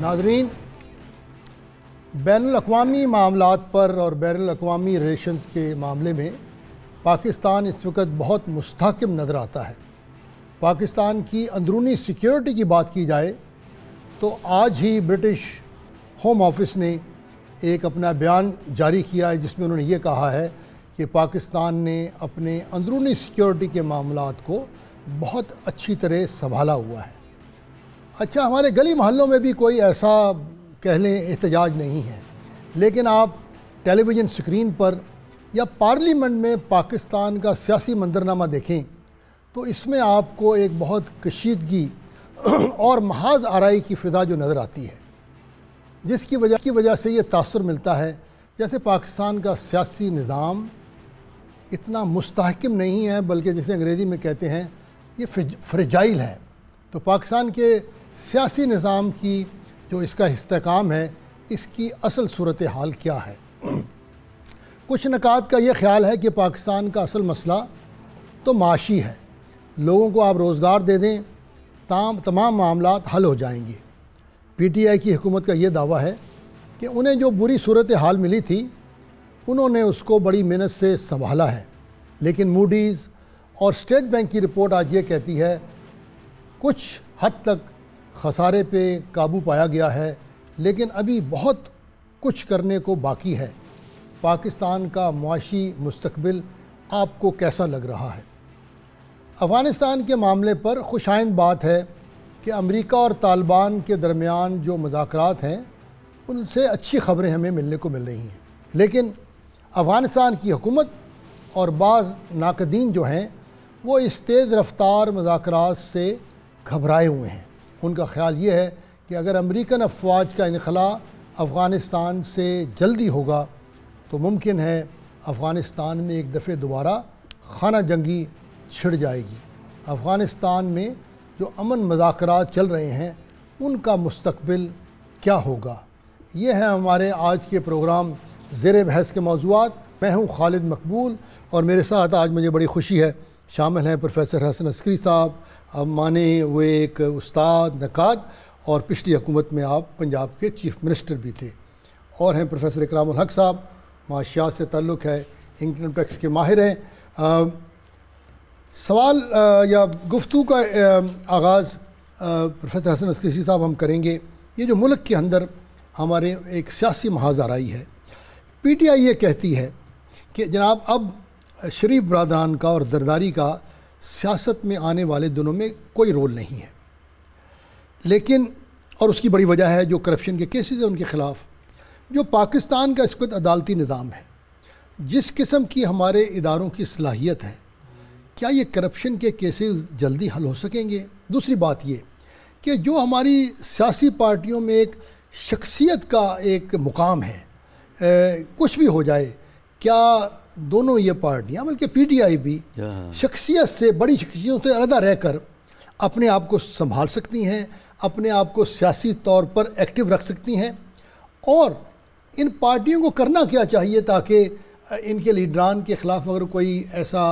नाज़रीन, बैनुल-अक़वामी मामलात पर और बैनुल-अक़वामी रिलेशंस के मामले में पाकिस्तान इस वक्त बहुत मुस्तहकम नज़र आता है। पाकिस्तान की अंदरूनी सिक्योरिटी की बात की जाए तो आज ही ब्रिटिश होम ऑफिस ने एक अपना बयान जारी किया है जिसमें उन्होंने ये कहा है कि पाकिस्तान ने अपने अंदरूनी सिक्योरिटी के मामलात को बहुत अच्छी तरह संभाला हुआ है। अच्छा, हमारे गली मोहल्लों में भी कोई ऐसा कह लें एहतजाज नहीं है, लेकिन आप टेलीविज़न स्क्रीन पर या पार्लियामेंट में पाकिस्तान का सियासी मंजरनामा देखें तो इसमें आपको एक बहुत कशीदगी और महाज आराई की फ़िज़ा जो नज़र आती है, जिसकी वजह से ये तासुर मिलता है जैसे पाकिस्तान का सियासी निज़ाम इतना मुस्तहकम नहीं है, बल्कि जैसे अंग्रेज़ी में कहते हैं ये फ्रेजाइल है। तो पाकिस्तान के सियासी निज़ाम की जो इसका इस्तेहकाम है, इसकी असल सूरत हाल क्या है। कुछ नकात का ये ख्याल है कि पाकिस्तान का असल मसला तो माशी है, लोगों को आप रोज़गार दे दें तमाम मामलात हल हो जाएंगे। PTI की हुकूमत का ये दावा है कि उन्हें जो बुरी सूरत हाल मिली थी उन्होंने उसको बड़ी मेहनत से संभाला है, लेकिन मूडीज़ और स्टेट बैंक की रिपोर्ट आज ये कहती है कुछ हद तक खसारे पे काबू पाया गया है, लेकिन अभी बहुत कुछ करने को बाकी है। पाकिस्तान का मुआशी मुस्तकबिल आपको कैसा लग रहा है? अफ़गानिस्तान के मामले पर खुशाइंद बात है कि अमेरिका और तालिबान के दरमियान जो मुज़ाकरात हैं उनसे अच्छी ख़बरें हमें मिलने को मिल रही हैं, लेकिन अफ़गानिस्तान की हुकूमत और बाज़ नाक़दीन जो हैं वो इस तेज़ रफ्तार मुज़ाकरात से घबराए हुए हैं। उनका ख़्याल ये है कि अगर अमेरिकन अफवाज का इनखला अफ़गानिस्तान से जल्दी होगा तो मुमकिन है अफ़गानिस्तान में एक दफ़े दोबारा खाना जंगी छिड़ जाएगी। अफ़गानिस्तान में जो अमन मुज़ाकरात चल रहे हैं उनका मुस्तकबिल क्या होगा, ये है हमारे आज के प्रोग्राम ज़ेर बहस के मौज़ूआत। मैं हूँ खालिद मकबूल और मेरे साथ आज मुझे बड़ी खुशी है शामिल हैं प्रोफेसर हसन अस्करी साहब। अब माने हुए एक उस्ताद नकाद और पिछली हुकूमत में आप पंजाब के चीफ मिनिस्टर भी थे, और हैं प्रोफेसर इकरामुल हक साहब, माशियात से ताल्लुक़ है, इनकम टैक्स के माहिर हैं। सवाल या गुफ्तगू का आगाज़ प्रोफेसर हसन अस्करी साहब हम करेंगे। ये जो मुल्क के अंदर हमारे एक सियासी महाज आराई है, PTI ये कहती है कि जनाब अब शरीफ बरादरान का और जरदारी का सियासत में आने वाले दिनों में कोई रोल नहीं है, लेकिन और उसकी बड़ी वजह है जो करप्शन के केसेस हैं उनके ख़िलाफ़। जो पाकिस्तान का इस वक्त अदालती निज़ाम है, जिस किस्म की हमारे इदारों की सलाहियत है, क्या ये करप्शन के केसेस जल्दी हल हो सकेंगे? दूसरी बात ये कि जो हमारी सियासी पार्टियों में एक शख्सियत का एक मुकाम है, कुछ भी हो जाए, क्या दोनों ये पार्टियां बल्कि PTI भी शख्सियत से, बड़ी शख्सियतों से अलग रहकर अपने आप को संभाल सकती हैं, अपने आप को सियासी तौर पर एक्टिव रख सकती हैं? और इन पार्टियों को करना क्या चाहिए ताकि इनके लीडरान के ख़िलाफ़ अगर कोई ऐसा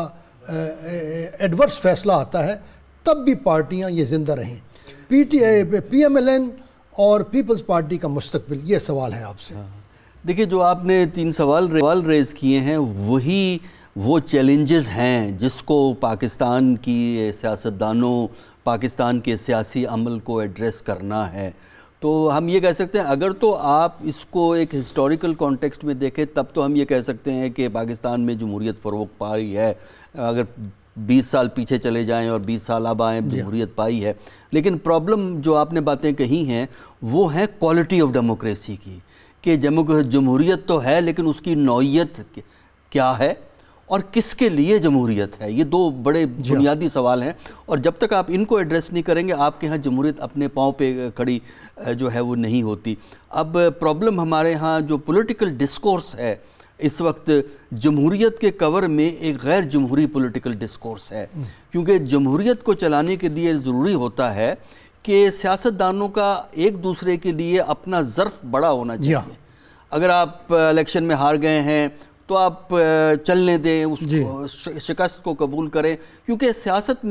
एडवर्स फैसला आता है तब भी पार्टियां ये ज़िंदा रहें? PTI, PMLN और पीपल्स पार्टी का मुस्तकबिल, ये सवाल है आपसे। देखिए, जो आपने 3 सवाल रेज़ किए हैं वही वो चैलेंजेस हैं जिसको पाकिस्तान की सियासतदानों, पाकिस्तान के सियासी अमल को एड्रेस करना है। तो हम ये कह सकते हैं, अगर तो आप इसको एक हिस्टोरिकल कॉन्टेक्स्ट में देखें तब तो हम ये कह सकते हैं कि पाकिस्तान में जमहूरियत फ़रोग़ पा रही है। अगर 20 साल पीछे चले जाएं और 20 साल अब आएँ, जमहूरियत पाई है। लेकिन प्रॉब्लम जो आपने बातें कही हैं वो है क्वालिटी ऑफ डेमोक्रेसी की, कि जमहूरियत तो है लेकिन उसकी नौइयत क्या है और किसके लिए जमहूरियत है। ये 2 बड़े बुनियादी सवाल हैं, और जब तक आप इनको एड्रेस नहीं करेंगे आपके यहाँ जमहूरियत अपने पाँव पे खड़ी जो है वो नहीं होती। अब प्रॉब्लम हमारे यहाँ जो पॉलिटिकल डिस्कोर्स है इस वक्त, जमहूरियत के कवर में एक गैर जमहूरी पॉलिटिकल डिस्कोर्स है, क्योंकि जमहूरियत को चलाने के लिए ज़रूरी होता है कि सियासतदानों का एक दूसरे के लिए अपना ज़र्फ बड़ा होना चाहिए। अगर आप इलेक्शन में हार गए हैं तो आप चलने दें, उस शिकस्त को कबूल करें, क्योंकि सियासत में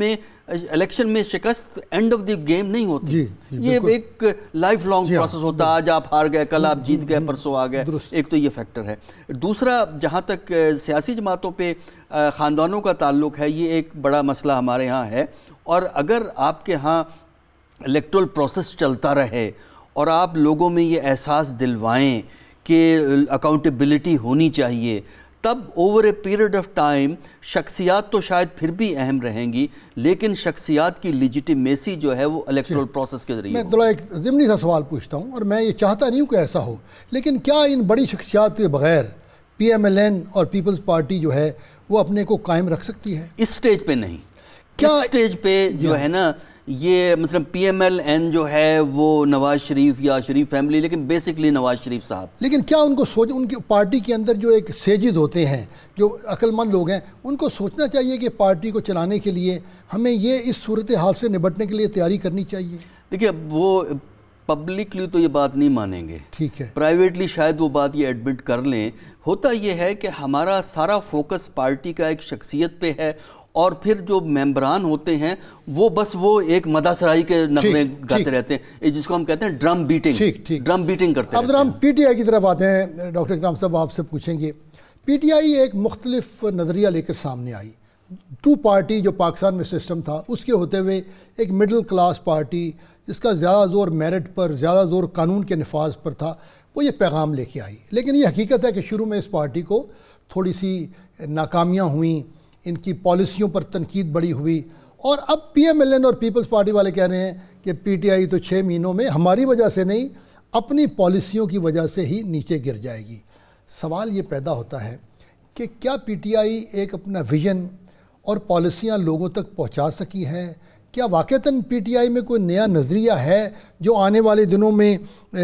الیکشن میں شکست اینڈ آف دی گیم نہیں ہوتی. یہ ایک لائف لانگ پروسیس ہوتا ہے. آج آپ ہار گئے, کل آپ جیت گئے, پرسوں آ گئے. ایک تو یہ فیکٹر ہے. دوسرا, جہاں تک سیاسی جماعتوں پہ خاندانوں کا تعلق ہے, یہ ایک بڑا مسئلہ ہمارے ہاں ہے. اور اگر آپ کے ہاں الیکٹرل پروسیس چلتا رہے اور آپ لوگوں میں یہ احساس دلوائیں کہ اکاؤنٹیبلٹی ہونی چاہیے, تب over a period of time شخصیات تو شاید پھر بھی اہم رہیں گی, لیکن شخصیات کی لیجیٹیمیسی جو ہے وہ الیکٹرل پروسیس کے ذریعے. میں تھوڑا ایک ضمنی سا سوال پوچھتا ہوں, اور میں یہ چاہتا نہیں ہوں کہ ایسا ہو, لیکن کیا ان بڑی شخصیات کے بغیر پی ایم ایل این اور پیپلز پارٹی جو ہے وہ اپنے کو قائم رکھ سکتی ہے؟ اس سٹیج پہ نہیں. اس سٹیج پہ جو ہے نا, یہ مثلا پی ایم ایل این جو ہے وہ نواز شریف یا شریف فیملی, لیکن بیسکلی نواز شریف صاحب. لیکن کیا ان کو ان کی پارٹی کے اندر جو ایک سیجز ہوتے ہیں, جو عقل مند لوگ ہیں, ان کو سوچنا چاہیے کہ پارٹی کو چلانے کے لیے ہمیں یہ اس صورتحال سے نبٹنے کے لیے تیاری کرنی چاہیے؟ دیکھیے, وہ پبلکلی تو یہ بات نہیں مانیں گے, ٹھیک ہے, پرائیویٹلی شاید وہ بات یہ ایڈمٹ کر لیں. ہوتا یہ ہے کہ ہمارا سارا فوکس پارٹی کا ایک شخصیت پہ ہے, اور پھر جو ممبران ہوتے ہیں وہ بس وہ ایک مدح سرائی کے نغمے گاتے رہتے ہیں, جس کو ہم کہتے ہیں ڈرم بیٹنگ. ڈرم بیٹنگ کرتے ہیں. اب ذرا ہم پی ٹی آئی کی طرف آتے ہیں. ڈاکٹر اکرام صاحب, آپ سے پوچھیں گے, پی ٹی آئی ایک مختلف نظریہ لے کر سامنے آئی. ٹو پارٹی جو پاکستان میں سسٹم تھا, اس کے ہوتے ہوئے ایک مڈل کلاس پارٹی جس کا زیادہ زور میرٹ پر, زیادہ زور قانون کے نفاذ پر تھا, وہ یہ پیغام لے کے آئی. لیکن یہ حقیقت ہے کہ شروع میں اس پارٹی کو تھوڑی سی ناکامیاں ہوئیں, ان کی پالیسیوں پر تنقید بڑی ہوئی, اور اب پی ایم ایل این اور پیپلز پارٹی والے کہہ رہے ہیں کہ پی ٹی آئی تو 6 مہینوں میں ہماری وجہ سے نہیں, اپنی پالیسیوں کی وجہ سے ہی نیچے گر جائے گی. سوال یہ پیدا ہوتا ہے کہ کیا پی ٹی آئی ایک اپنا ویژن اور پالیسیاں لوگوں تک پہنچا سکی ہے؟ کیا واقعتاً پی ٹی آئی میں کوئی نیا نظریہ ہے جو آنے والے دنوں میں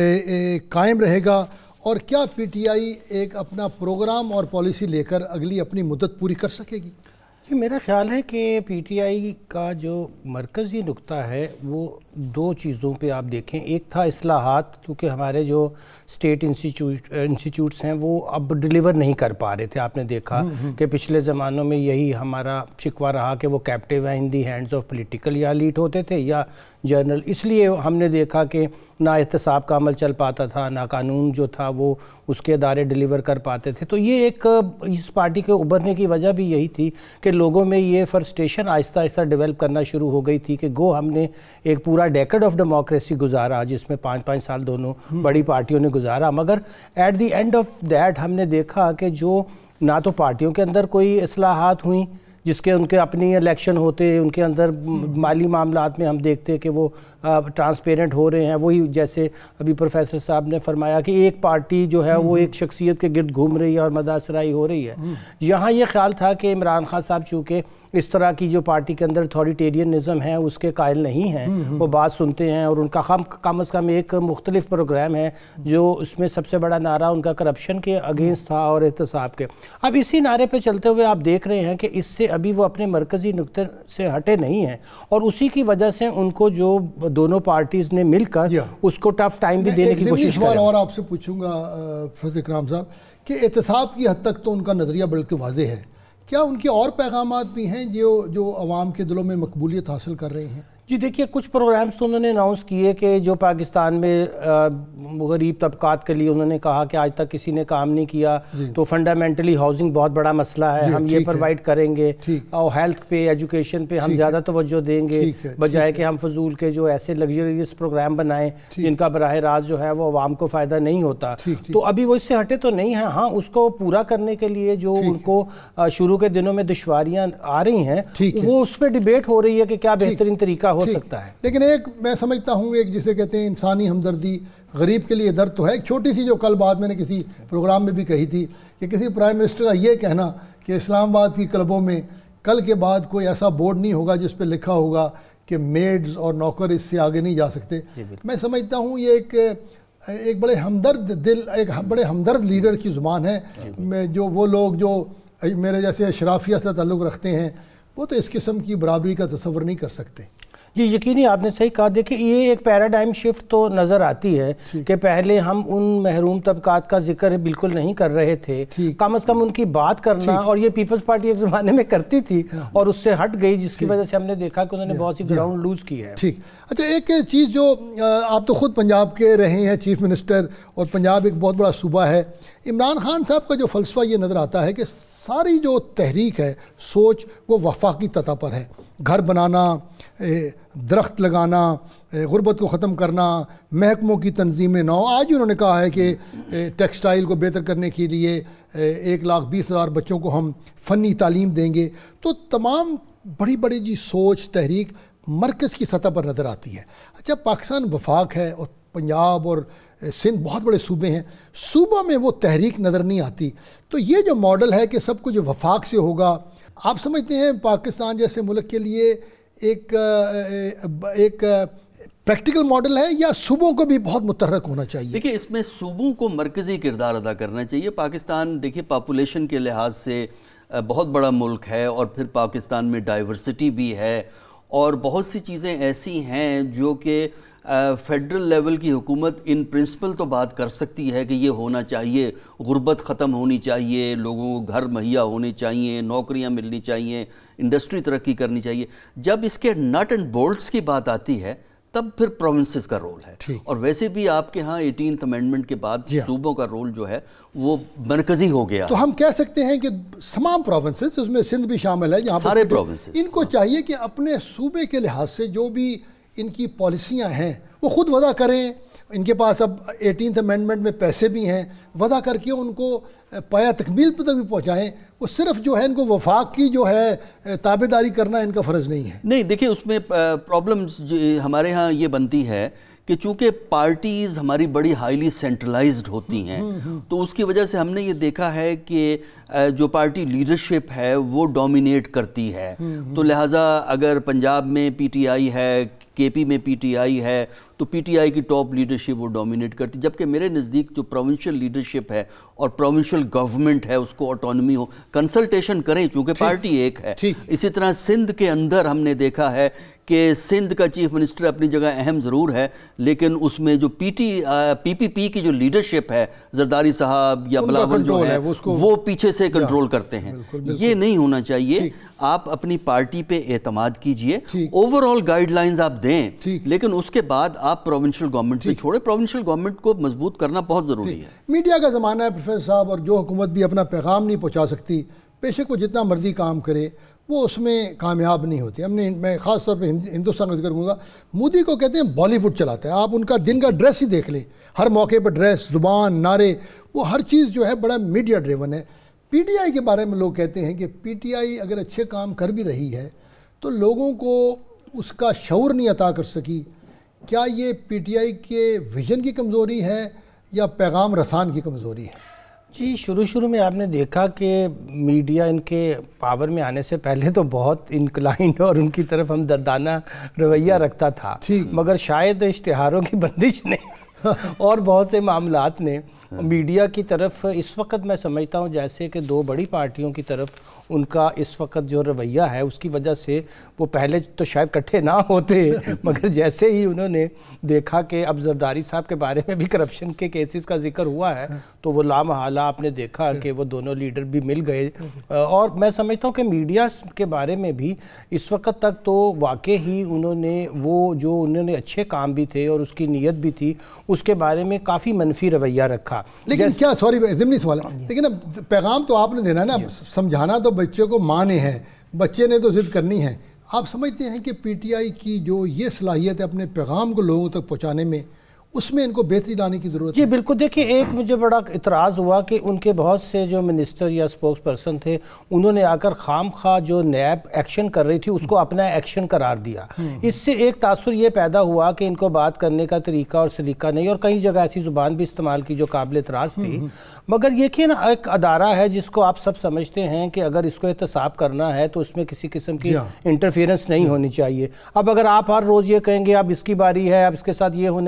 قائم رہے گا؟ اور کیا پی ٹی آئی ایک اپنا پروگرام اور پالیسی لے کر اگلی اپنی مدت پوری کر سکے گی؟ جی, میرا خیال ہے کہ پی ٹی آئی کا جو مرکزی نقطہ ہے وہ 2 چیزوں پہ آپ دیکھیں. ایک تھا اصلاحات, کیونکہ ہمارے جو اسٹیٹ انسٹیٹیوٹس ہیں وہ اب ڈیلیور نہیں کر پا رہے تھے. آپ نے دیکھا کہ پچھلے زمانوں میں یہی ہمارا شکوہ رہا کہ وہ کیپٹیو ہیں in the hands of political, یا لیٹ ہوتے تھے یا جرنل. اس لیے ہم نے دیکھا کہ نہ احتساب کا عمل چل پاتا تھا, نہ قانون جو تھا وہ اس کے ادارے ڈیلیور کر پاتے تھے. تو یہ ایک اس پارٹی کے ابھرنے کی وجہ بھی یہی تھی کہ لوگوں میں یہ فرسٹریشن آہستہ آہستہ ڈیولپ کرنا شروع ہو گئی تھی کہ گو ہم نے ایک پورا ڈیکڈ آف ڈیموکریسی گزارا, جس میں 5-5 سال دونوں بڑی پارٹیوں نے گزارا, مگر at the end of that ہم نے دیکھا کہ جو نہ تو پارٹیوں کے اندر کوئی اصلاحات ہوئیں جس کے ان کے اپنی الیکشن ہوتے, ان کے اندر مالی معاملات میں ہم دیکھتے کہ وہ ٹرانسپیرنٹ ہو رہے ہیں. وہی جیسے ابھی پروفیسر صاحب نے فرمایا کہ ایک پارٹی جو ہے وہ ایک شخصیت کے گرد گھوم رہی ہے اور مداح سرائی ہو رہی ہے. یہاں یہ خیال تھا کہ عمران خان صاحب چونکہ اس طرح کی جو پارٹی کے اندر اتھارٹیرینزم ہے اس کے قائل نہیں ہیں, وہ بات سنتے ہیں, اور ان کا کم از کم ایک مختلف پروگرام ہے جو اس میں سب سے بڑا نعرہ ان کا کرپشن کے اگینسٹ تھا اور احتساب کے. اب اسی نعرے پہ چلتے ہوئے آپ دیکھ رہے ہیں کہ اس سے ابھی وہ اپنے مرکزی نقطے سے ہٹے نہیں ہیں, اور اسی کی وجہ سے ان کو جو دونوں پارٹیز نے مل کر اس کو ٹف ٹائم بھی دینے کی کوشش کریں. اور آپ سے پوچھوں گا پروفیسر اکرام صاحب کہ احتساب کی حد تک تو ان کا نظریہ بلکہ واضح ہے, کیا ان کے اور پیغامات بھی ہیں جو عوام کے دلوں میں مقبولیت حاصل کر رہے ہیں؟ جی دیکھیے, کچھ پروگرامز تو انہوں نے اناؤنس کیے کہ جو پاکستان میں غریب طبقات کے لیے انہوں نے کہا کہ آج تک کسی نے کام نہیں کیا, تو فنڈامنٹلی ہاؤسنگ بہت بڑا مسئلہ ہے, ہم یہ پرووائڈ کریں گے, اور ہیلتھ پہ, ایجوکیشن پہ ہم زیادہ توجہ دیں گے, بجائے کہ ہم فضول کے جو ایسے لگژریس پروگرام بنائیں جن کا براہ راست جو ہے وہ عوام کو فائدہ نہیں ہوتا. تو ابھی وہ اس سے ہٹے تو نہیں ہیں. ہاں, اس کو پورا کرنے کے لیے جو ان کو شروع کے دنوں میں دشواریاں آ رہی ہیں, وہ اس پہ ڈیبیٹ ہو رہی ہے کہ کیا بہترین طریقہ ہو سکتا ہے. لیکن ایک میں سمجھتا ہوں, ایک جسے کہتے ہیں انسانی ہمدردی, غریب کے لیے درد تو ہے. ایک چھوٹی سی جو کل بات میں نے کسی پروگرام میں بھی کہی تھی کہ کسی پرائم منسٹر کا یہ کہنا کہ اسلام آباد کی کلبوں میں کل کے بعد کوئی ایسا بورڈ نہیں ہوگا جس پہ لکھا ہوگا کہ میڈز اور نوکر اس سے آگے نہیں جا سکتے. میں سمجھتا ہوں یہ ایک بڑے ہمدرد دل, ایک بڑے ہمدرد لیڈر کی زبان ہے. جو وہ لوگ جو میرے جیسے اشرافیہ سے تعلق رکھتے ہیں وہ تو اس قسم کی برابری کا تصور نہیں کر سکتے. جی یقینی آپ نے صحیح کہا. دیکھیں یہ ایک پیراڈائم شفٹ تو نظر آتی ہے کہ پہلے ہم ان محروم طبقات کا ذکر بالکل نہیں کر رہے تھے, کم از کم ان کی بات کرنا, اور یہ پیپلز پارٹی ایک زمانے میں کرتی تھی اور اس سے ہٹ گئی, جس کی وجہ سے ہم نے دیکھا کہ انہوں نے بہت سی گراؤنڈ لوز کی ہے. ٹھیک. اچھا ایک چیز جو آپ تو خود پنجاب کے رہے ہیں چیف منسٹر, اور پنجاب ایک بہت بڑا صوبہ ہے. عمران خان صاحب کا جو فلسفہ یہ نظر آتا ہے کہ ساری جو تحریک ہے, سوچ, وہ وفاقی سطح پر ہے. گھر بنانا, درخت لگانا, غربت کو ختم کرنا, محکموں کی تنظیم نو. آج انہوں نے کہا ہے کہ ٹیکسٹائل کو بہتر کرنے کے لیے 1,20,000 بچوں کو ہم فنی تعلیم دیں گے. تو تمام بڑی بڑی جی سوچ, تحریک مرکز کی سطح پر نظر آتی ہے. اچھا پاکستان وفاق ہے اور پنجاب اور سندھ بہت بڑے صوبے ہیں, صوبہ میں وہ تحریک نظر نہیں آتی. تو یہ جو ماڈل ہے کہ سب کچھ وفاق سے ہوگا, آپ سمجھتے ہیں پاکستان جیسے ملک کے لیے ایک پریکٹیکل ماڈل ہے, یا صوبوں کو بھی بہت متحرک ہونا چاہیے؟ دیکھیں اس میں صوبوں کو مرکزی کردار ادا کرنا چاہیے. پاکستان دیکھیں پاپولیشن کے لحاظ سے بہت بڑا ملک ہے, اور پھر پاکستان میں ڈائیورسٹی بھی ہے, اور بہت سی چیزیں ایسی ہیں جو کہ فیڈرل لیول کی حکومت ان پرنسپل تو بات کر سکتی ہے کہ یہ ہونا چاہیے, غربت ختم ہونی چاہیے, لوگوں کو گھر مہیا ہونے چاہیے, نوکریاں ملنی چاہیے, انڈسٹری ترقی کرنی چاہیے. جب اس کے نٹ اینڈ بولٹس کی بات آتی ہے تب پھر پروونسز کا رول ہے. اور ویسے بھی آپ کے ہاں 18th امینڈمنٹ کے بعد صوبوں کا رول جو ہے وہ مرکزی ہو گیا. تو ہم کہہ سکتے ہیں کہ تمام پروونسز, اس میں سندھ بھی شامل ہے, جہاں سارے پروونسز, ان کو چاہیے کہ اپنے صوبے کے لحاظ سے جو بھی ان کی پالیسیاں ہیں وہ خود وضع کریں. ان کے پاس اب 18th امینڈمنٹ میں پیسے بھی ہیں, وضع کر کے ان کو پایا تکمیل پہ تک بھی پہنچائیں. وہ صرف جو ہے ان کو وفاق کی جو ہے تابعداری کرنا ان کا فرض نہیں ہے. نہیں دیکھیں اس میں پرابلم ہمارے ہاں یہ بنتی ہے کہ چونکہ پارٹیز ہماری بڑی ہائیلی سینٹرلائزڈ ہوتی ہیں, تو اس کی وجہ سے ہم نے یہ دیکھا ہے کہ جو پارٹی لیڈرشپ ہے وہ ڈومینیٹ کرتی ہے. تو لہٰذا اگر پنجاب میں پی ٹی آئی ہے, کے پی میں پی ٹی آئی ہے, تو پی ٹی آئی کی ٹاپ لیڈرشپ وہ ڈومینیٹ کرتی. جبکہ میرے نزدیک جو پروونشل لیڈرشپ ہے اور پروونشل گورنمنٹ ہے اس کو آٹونومی ہو, کنسلٹیشن کریں چونکہ پارٹی ایک ہے. اسی طرح سندھ کے اندر ہم نے دیکھا ہے کہ سندھ کا چیف منسٹر اپنی جگہ اہم ضرور ہے, لیکن اس میں جو پی پی پی کی جو لیڈرشپ ہے, زرداری صاحب یا بلاول جو ہے وہ پیچھے سے کنٹرول کرتے ہیں. یہ نہیں ہونا چاہیے. آپ اپنی پارٹی پہ اعتماد کیجئے, اوورآل گائیڈ لائنز آپ دیں, لیکن اس کے بعد آپ پروونشل گورنمنٹ پہ چھوڑیں. پروونشل گورنمنٹ کو مضبوط کرنا بہت ضروری ہے. میڈیا کا زمانہ ہے پروفیسر صاحب, اور جو حکومت بھی اپنا پیغام نہیں پہنچا سکتی, بے شک وہ جتنا مرضی کام کرے وہ اس میں کامیاب نہیں ہوتے. میں خاص طور پہ ہندوستان کا ذکر کروں گا, مودی کو کہتے ہیں بالی ووڈ چلاتا ہے. آپ ان کا دن کا ڈریس ہی دیکھ لیں, ہر موقع پہ ڈریس, زبان, نعرے, وہ ہر چیز جو ہے بڑا میڈیا ڈریون ہے. پی ٹی آئی کے بارے میں لوگ کہتے ہیں کہ پی ٹی آئی اگر اچھے کام کر بھی رہی ہے تو لوگوں کو اس کا شعور نہیں عطا کر سکی. کیا یہ پی ٹی آئی کے ویژن کی کمزوری ہے یا پیغام رسان کی کمزوری ہے؟ جی شروع میں آپ نے دیکھا کہ میڈیا ان کے پاور میں آنے سے پہلے تو بہت انکلائنڈ اور ان کی طرف ہمدردانہ رویہ رکھتا تھا, مگر شاید اشتہاروں کی بندش نے اور بہت سے معاملات نے میڈیا کی طرف اس وقت میں سمجھتا ہوں جیسے کہ دو بڑی پارٹیوں کی طرف ان کا اس وقت جو رویہ ہے اس کی وجہ سے وہ پہلے تو شاید کٹھے نہ ہوتے, مگر جیسے ہی انہوں نے دیکھا کہ اب زرداری صاحب کے بارے میں بھی کرپشن کے کیسز کا ذکر ہوا ہے تو وہ لامحالہ آپ نے دیکھا کہ وہ دونوں لیڈر بھی مل گئے. اور میں سمجھتا ہوں کہ میڈیا کے بارے میں بھی اس وقت تک تو واقع ہی انہوں نے وہ جو انہوں نے اچھے کام بھی تھے اور اس کی نیت بھی تھی اس کے بارے میں کافی منفی رویہ رکھا. لیکن کیا سوری ضمنی سوال ہے, لیکن پیغام تو آپ نے دینا نا, سمجھانا تو بچے کو ماں نے ہے, بچے نے تو ضد کرنی ہے. آپ سمجھتے ہیں کہ پی ٹی آئی کی جو یہ صلاحیت ہے اپنے پیغام کو لوگوں تک پہنچانے میں, اس میں ان کو بہتری لانے کی ضرورت ہے؟ جی بالکل. دیکھیں ایک مجھے بڑا اعتراض ہوا کہ ان کے بہت سے جو منسٹر یا سپوکس پرسن تھے انہوں نے آ کر خام خواہ جو نیب ایکشن کر رہی تھی اس کو اپنا ایکشن قرار دیا. اس سے ایک تاثر یہ پیدا ہوا کہ ان کو بات کرنے کا طریقہ اور سلیقہ نہیں, اور کئی جگہ ایسی زبان بھی استعمال کی جو قابل اعتراض تھی. مگر یہ کہ نا ایک ادارہ ہے جس کو آپ سب سمجھتے ہیں کہ اگر اس کو احتساب کرنا ہے تو اس میں کسی قسم کی انٹرفیرنس نہیں ہونی چاہیے. اب اگر آپ ہر روز یہ کہیں گے اب اس کی باری ہے, اب اس کے ساتھ یہ ہونے والا ہے,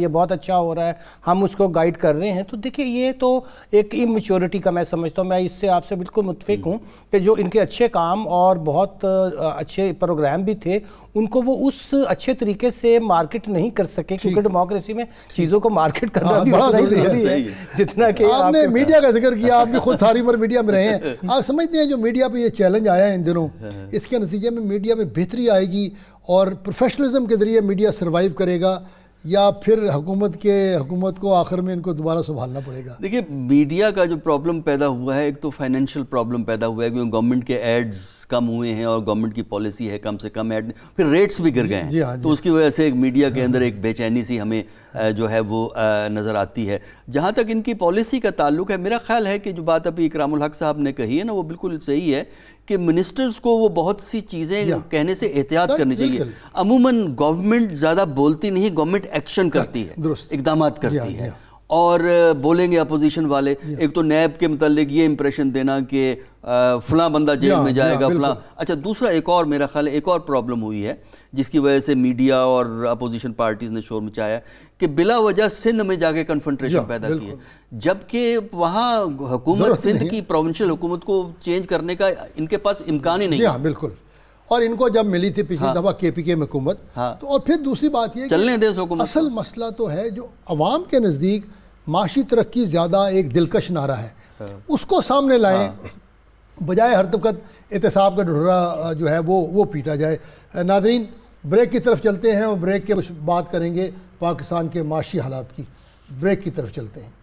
یہ بہت اچھا ہو رہا ہے، ہم اس کو گائیڈ کر رہے ہیں. تو دیکھیں یہ تو ایک اممیچورٹی کا میں سمجھتا ہوں. میں اس سے آپ سے بالکل متفق ہوں کہ جو ان کے اچھے کام اور بہت اچھے پروگرام بھی تھے ان کو وہ اس اچھے طریقے سے مارکیٹ نہیں کر سکے، کیونکہ ڈیموکریسی میں چیزوں کو مارکیٹ کرنا بھی اتنا ہی ضروری ہے جتنا کہ آپ نے میڈیا کا ذکر کیا. آپ بھی خود ساری عمر میڈیا میں رہے ہیں. آپ سمجھتے ہیں جو میڈیا پہ یہ چیلنج آیا ہے ان دنوں، اس کے نتیجے میں میڈیا میں بہتری آئے گی اور پروفیشنلزم کے ذریعے میڈیا سروائیو کرے گا، یا پھر حکومت کو آخر میں ان کو دوبارہ سنبھالنا پڑے گا؟ دیکھیے میڈیا کا جو پرابلم پیدا ہوا ہے، ایک تو فائنینشیل پرابلم پیدا ہوا ہے کیونکہ گورنمنٹ کے ایڈز کم ہوئے ہیں اور گورنمنٹ کی پالیسی ہے کم سے کم ایڈ، پھر ریٹس بھی گر گئے ہیں. تو اس کی وجہ سے میڈیا کے اندر ایک بے چینی سی ہمیں جو ہے وہ نظر آتی ہے. جہاں تک ان کی پالیسی کا تعلق ہے، میرا خیال ہے کہ جو بات ابھی اکرام الحق صاحب نے کہی ہے نا وہ بالکل صحیح ہے کہ منسٹرز کو وہ بہت سی چیزیں کہنے سے احتیاط کرنی چاہیے. عموماً گورنمنٹ زیادہ بولتی نہیں، گورنمنٹ ایکشن کرتی ہے، اقدامات کرتی ہے. اور بولیں گے اپوزیشن والے، ایک تو نیب کے متعلق یہ امپریشن دینا کہ فلاں بندہ جیل میں جائے گا فلاں. اچھا دوسرا ایک اور میرا خیال ہے ایک اور پرابلم ہوئی ہے جس کی وجہ سے میڈیا اور اپوزیشن پارٹیز نے شور مچایا کہ بلا وجہ سندھ میں جا کے کنفرنٹریشن پیدا کی ہے، جبکہ وہاں حکومت سندھ کی پروونشل حکومت کو چینج کرنے کا ان کے پاس امکان ہی نہیں ہے. بالکل. اور ان کو جب ملی تھی پچھلی دفعہ کے پی کے حکومت، تو اور پھر دوسری بات یہ چلنے دے حکومت. اصل مسئلہ تو ہے جو عوام کے نزدیک معاشی ترقی زیادہ ایک دلکش نعرہ ہے، اس کو سامنے لائیں بجائے ہر وقت احتساب کا ڈھورا جو ہے وہ پیٹا جائے. ناظرین بریک کی طرف چلتے ہیں اور بریک کے کچھ بات کریں گے پاکستان کے معاشی حالات کی. بریک کی طرف چلتے ہیں.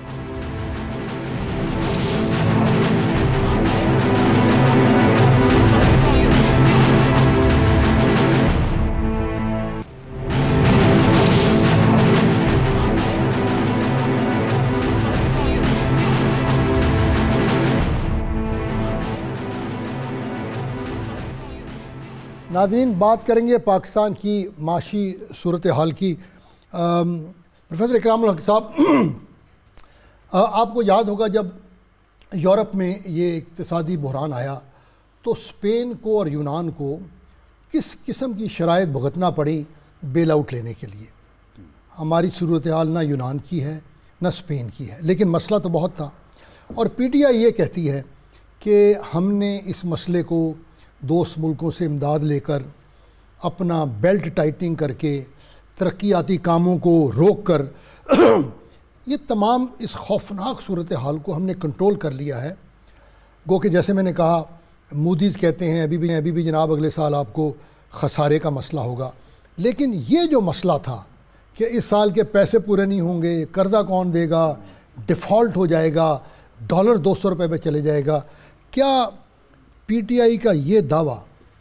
ناظرین بات کریں گے پاکستان کی معاشی صورتحال کی. پروفیسر اکرام الحق صاحب، آپ کو یاد ہوگا جب یورپ میں یہ اقتصادی بحران آیا تو اسپین کو اور یونان کو کس قسم کی شرائط بھگتنا پڑی بیل آؤٹ لینے کے لیے. ہماری صورتحال نہ یونان کی ہے نہ اسپین کی ہے، لیکن مسئلہ تو بہت تھا. اور پی ٹی آئی یہ کہتی ہے کہ ہم نے اس مسئلے کو دوست ملکوں سے امداد لے کر، اپنا بیلٹ ٹائٹنگ کر کے، ترقیاتی کاموں کو روک کر یہ تمام اس خوفناک صورتحال کو ہم نے کنٹرول کر لیا ہے. گو کہ جیسے میں نے کہا مودیز کہتے ہیں ابھی بھی جناب اگلے سال آپ کو خسارے کا مسئلہ ہوگا. لیکن یہ جو مسئلہ تھا کہ اس سال کے پیسے پورے نہیں ہوں گے، قرضہ کون دے گا، ڈیفالٹ ہو جائے گا، ڈالر 200 روپے پہ چلے جائے گا، کیا پی ٹی آئی کا یہ دعویٰ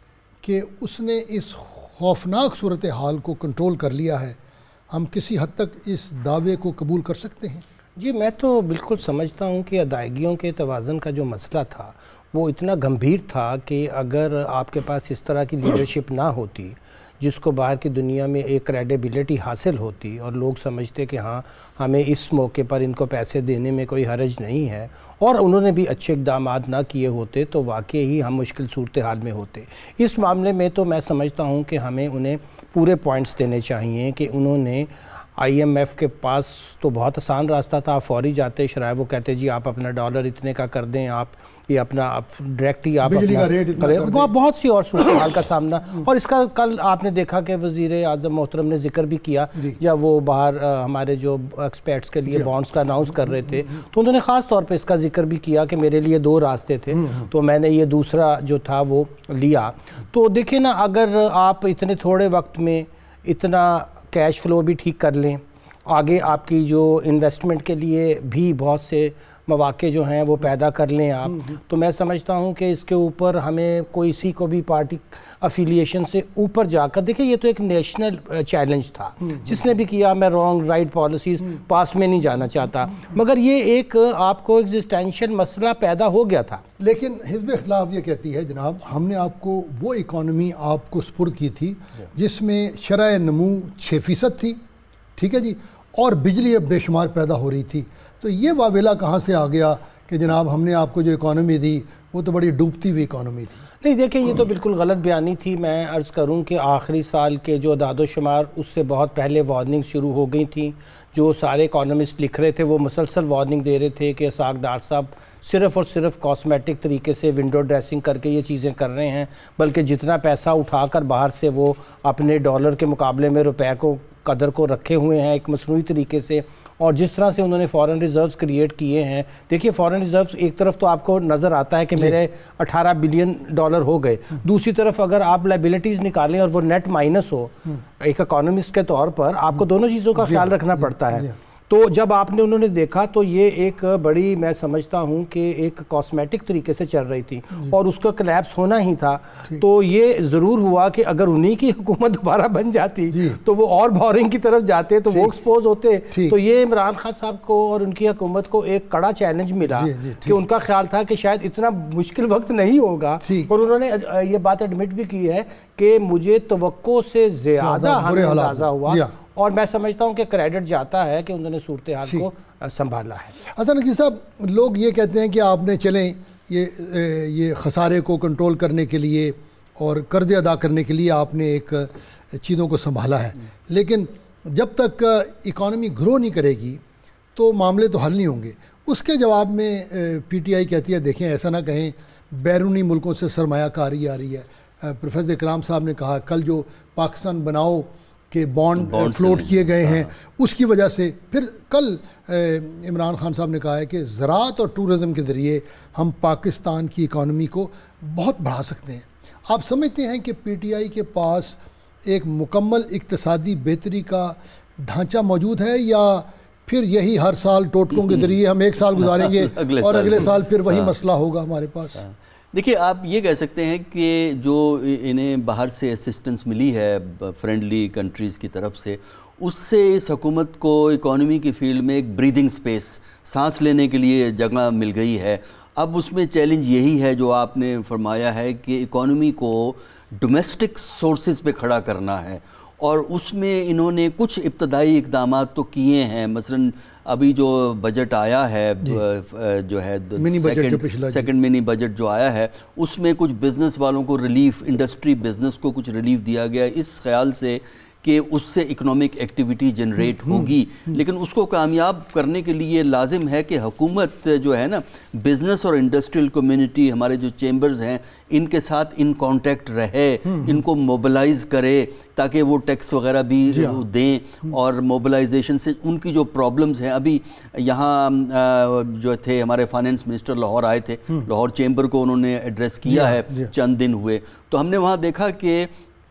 کہ اس نے اس خوفناک صورتحال کو کنٹرول کر لیا ہے، ہم کسی حد تک اس دعوے کو قبول کر سکتے ہیں؟ جی میں تو بالکل سمجھتا ہوں کہ ادائیگیوں کے توازن کا جو مسئلہ تھا وہ اتنا گمبھیر تھا کہ اگر آپ کے پاس اس طرح کی لیڈرشپ نہ ہوتی جس کو باہر کی دنیا میں ایک کریڈیبلٹی حاصل ہوتی اور لوگ سمجھتے کہ ہاں ہمیں اس موقع پر ان کو پیسے دینے میں کوئی حرج نہیں ہے، اور انہوں نے بھی اچھے اقدامات نہ کیے ہوتے تو واقعی ہی ہم مشکل صورتحال میں ہوتے. اس معاملے میں تو میں سمجھتا ہوں کہ ہمیں انہیں پورے پوائنٹس دینے چاہیے کہ انہوں نے آئی ایم ایف کے پاس تو بہت آسان راستہ تھا، آپ فوری جاتے شرائع، وہ کہتے جی آپ اپنا ڈالر اتنے کا کر دیں، آپ یہ اپنا ڈائریکٹ ہی آپ بجلی کا ریٹ اتنا کر دیں، بہت سی اور صورتحال کا سامنا. اور اس کا کل آپ نے دیکھا کہ وزیر اعظم محترم نے ذکر بھی کیا جب وہ باہر ہمارے جو ایکسپیٹس کے لیے بانڈز کا اناؤنس کر رہے تھے تو انہوں نے خاص طور پہ اس کا ذکر بھی کیا کہ میرے لیے 2 راستے تھے تو میں نے یہ دوسرا جو تھا وہ لیا. تو دیکھیں نا، اگر آپ اتنے تھوڑے وقت میں اتنا کیش فلو بھی ٹھیک کر لیں، آگے آپ کی جو انویسٹمنٹ کے لیے بھی بہت سے مواقع جو ہیں وہ پیدا کر لیں آپ، تو میں سمجھتا ہوں کہ اس کے اوپر ہمیں کسی کو بھی پارٹی افیلیشن سے اوپر جا کر، دیکھیں یہ تو ایک نیشنل چیلنج تھا، جس نے بھی کیا میں رانگ رائٹ پالیسیز پاس میں نہیں جانا چاہتا، مگر یہ ایک آپ کو ایگزسٹینشل مسئلہ پیدا ہو گیا تھا. لیکن حزب اختلاف یہ کہتی ہے جناب ہم نے آپ کو وہ اکانومی آپ کو سپرد کی تھی جس میں شرح نمو 6% تھی، ٹھیک ہے جی، اور بجلی اب بے شمار پیدا ہو رہی تھی. تو یہ واویلا کہاں سے آ گیا کہ کہ جناب ہم نے آپ کو جو اکانومی دی وہ تو بڑی ڈوبتی ہوئی اکانومی تھی. نہیں دیکھیں یہ تو بالکل غلط بیانی تھی. میں عرض کروں کہ آخری سال کے جو اعداد و شمار اس سے بہت پہلے وارننگ شروع ہو گئی تھیں. جو سارے اکانومسٹ لکھ رہے تھے وہ مسلسل وارننگ دے رہے تھے کہ اسحاق ڈار صاحب صرف اور صرف کاسمیٹک طریقے سے ونڈو ڈریسنگ کر کے یہ چیزیں کر رہے ہیں، بلکہ جتنا پیسہ اٹھا کر باہر سے وہ اپنے ڈالر کے مقابلے میں روپے کو قدر کو رکھے ہوئے ہیں ایک مصنوعی طریقے سے. اور جس طرح سے انہوں نے فارن ریزروز کریٹ کیے ہیں، دیکھیے فارن ریزروز ایک طرف تو آپ کو نظر آتا ہے کہ میرے 18 بلین ڈالر ہو گئے، دوسری طرف اگر آپ لائبلٹیز نکالیں اور وہ نیٹ مائنس ہو ایک اکانومسٹ کے طور پر، آپ کو دونوں چیزوں کا خیال رکھنا پڑتا ہے. تو جب انہوں نے دیکھا تو یہ ایک بڑی میں سمجھتا ہوں کہ ایک کاسمیٹک طریقے سے چل رہی تھی اور اس کا کلیپس ہونا ہی تھا. تو یہ ضرور ہوا کہ اگر انہی کی حکومت دوبارہ بن جاتی تو وہ اور بورنگ کی طرف جاتے تو وہ ایکسپوز ہوتے. تو یہ عمران خان صاحب کو اور ان کی حکومت کو ایک کڑا چیلنج ملا کہ ان کا خیال تھا کہ شاید اتنا مشکل وقت نہیں ہوگا، اور انہوں نے یہ بات ایڈمٹ بھی کی ہے کہ مجھے توقع سے زیادہ ہمیں اندازہ ہوا، اور میں سمجھتا ہوں کہ کریڈٹ جاتا ہے کہ انہوں نے صورتحال کو سنبھالا ہے. حسن نقوی صاحب، لوگ یہ کہتے ہیں کہ آپ نے چلیں یہ خسارے کو کنٹرول کرنے کے لیے اور قرضے ادا کرنے کے لیے آپ نے ایک چیزوں کو سنبھالا ہے، لیکن جب تک اکانومی گرو نہیں کرے گی تو معاملے تو حل نہیں ہوں گے. اس کے جواب میں پی ٹی آئی کہتی ہے دیکھیں ایسا نہ کہیں، بیرونی ملکوں سے سرمایہ کاری آ رہی ہے. پروفیسر اکرام صاحب نے کہا کل جو پاکستان بناؤ کہ بانڈ فلوٹ کیے گئے ہیں اس کی وجہ سے، پھر کل عمران خان صاحب نے کہا ہے کہ زراعت اور ٹورزم کے ذریعے ہم پاکستان کی اکانومی کو بہت بڑھا سکتے ہیں. آپ سمجھتے ہیں کہ پی ٹی آئی کے پاس ایک مکمل اقتصادی بہتری کا ڈھانچہ موجود ہے، یا پھر یہی ہر سال ٹوٹکوں کے ذریعے ہم ایک سال گزاریں گے اور اگلے سال پھر وہی مسئلہ ہوگا ہمارے پاس؟ دیکھیے آپ یہ کہہ سکتے ہیں کہ جو انہیں باہر سے اسسٹنس ملی ہے فرینڈلی کنٹریز کی طرف سے، اس سے اس حکومت کو اکانومی کی فیلڈ میں ایک بریدنگ سپیس، سانس لینے کے لیے جگہ مل گئی ہے. اب اس میں چیلنج یہی ہے جو آپ نے فرمایا ہے کہ اکانومی کو ڈومیسٹک سورسز پہ کھڑا کرنا ہے، اور اس میں انہوں نے کچھ ابتدائی اقدامات تو کیے ہیں. مثلاً ابھی جو بجٹ آیا ہے جو ہے سیکنڈ منی بجٹ جو آیا ہے، اس میں کچھ بزنس والوں کو ریلیف، انڈسٹری بزنس کو کچھ ریلیف دیا گیا اس خیال سے کہ اس سے اکنامک ایکٹیویٹی جنریٹ ہوگی. لیکن اس کو کامیاب کرنے کے لیے لازم ہے کہ حکومت جو ہے نا بزنس اور انڈسٹریل کمیونٹی، ہمارے جو چیمبرز ہیں، ان کے ساتھ ان کانٹیکٹ رہے، ان کو موبلائز کرے تاکہ وہ ٹیکس وغیرہ بھی دیں، اور موبلائزیشن سے ان کی جو پرابلمز ہیں. ابھی یہاں جو تھے ہمارے فائنینس منسٹر لاہور آئے تھے، لاہور چیمبر کو انہوں نے ایڈریس کیا ہے، چند دن ہوئے، تو ہم نے وہاں دیکھا کہ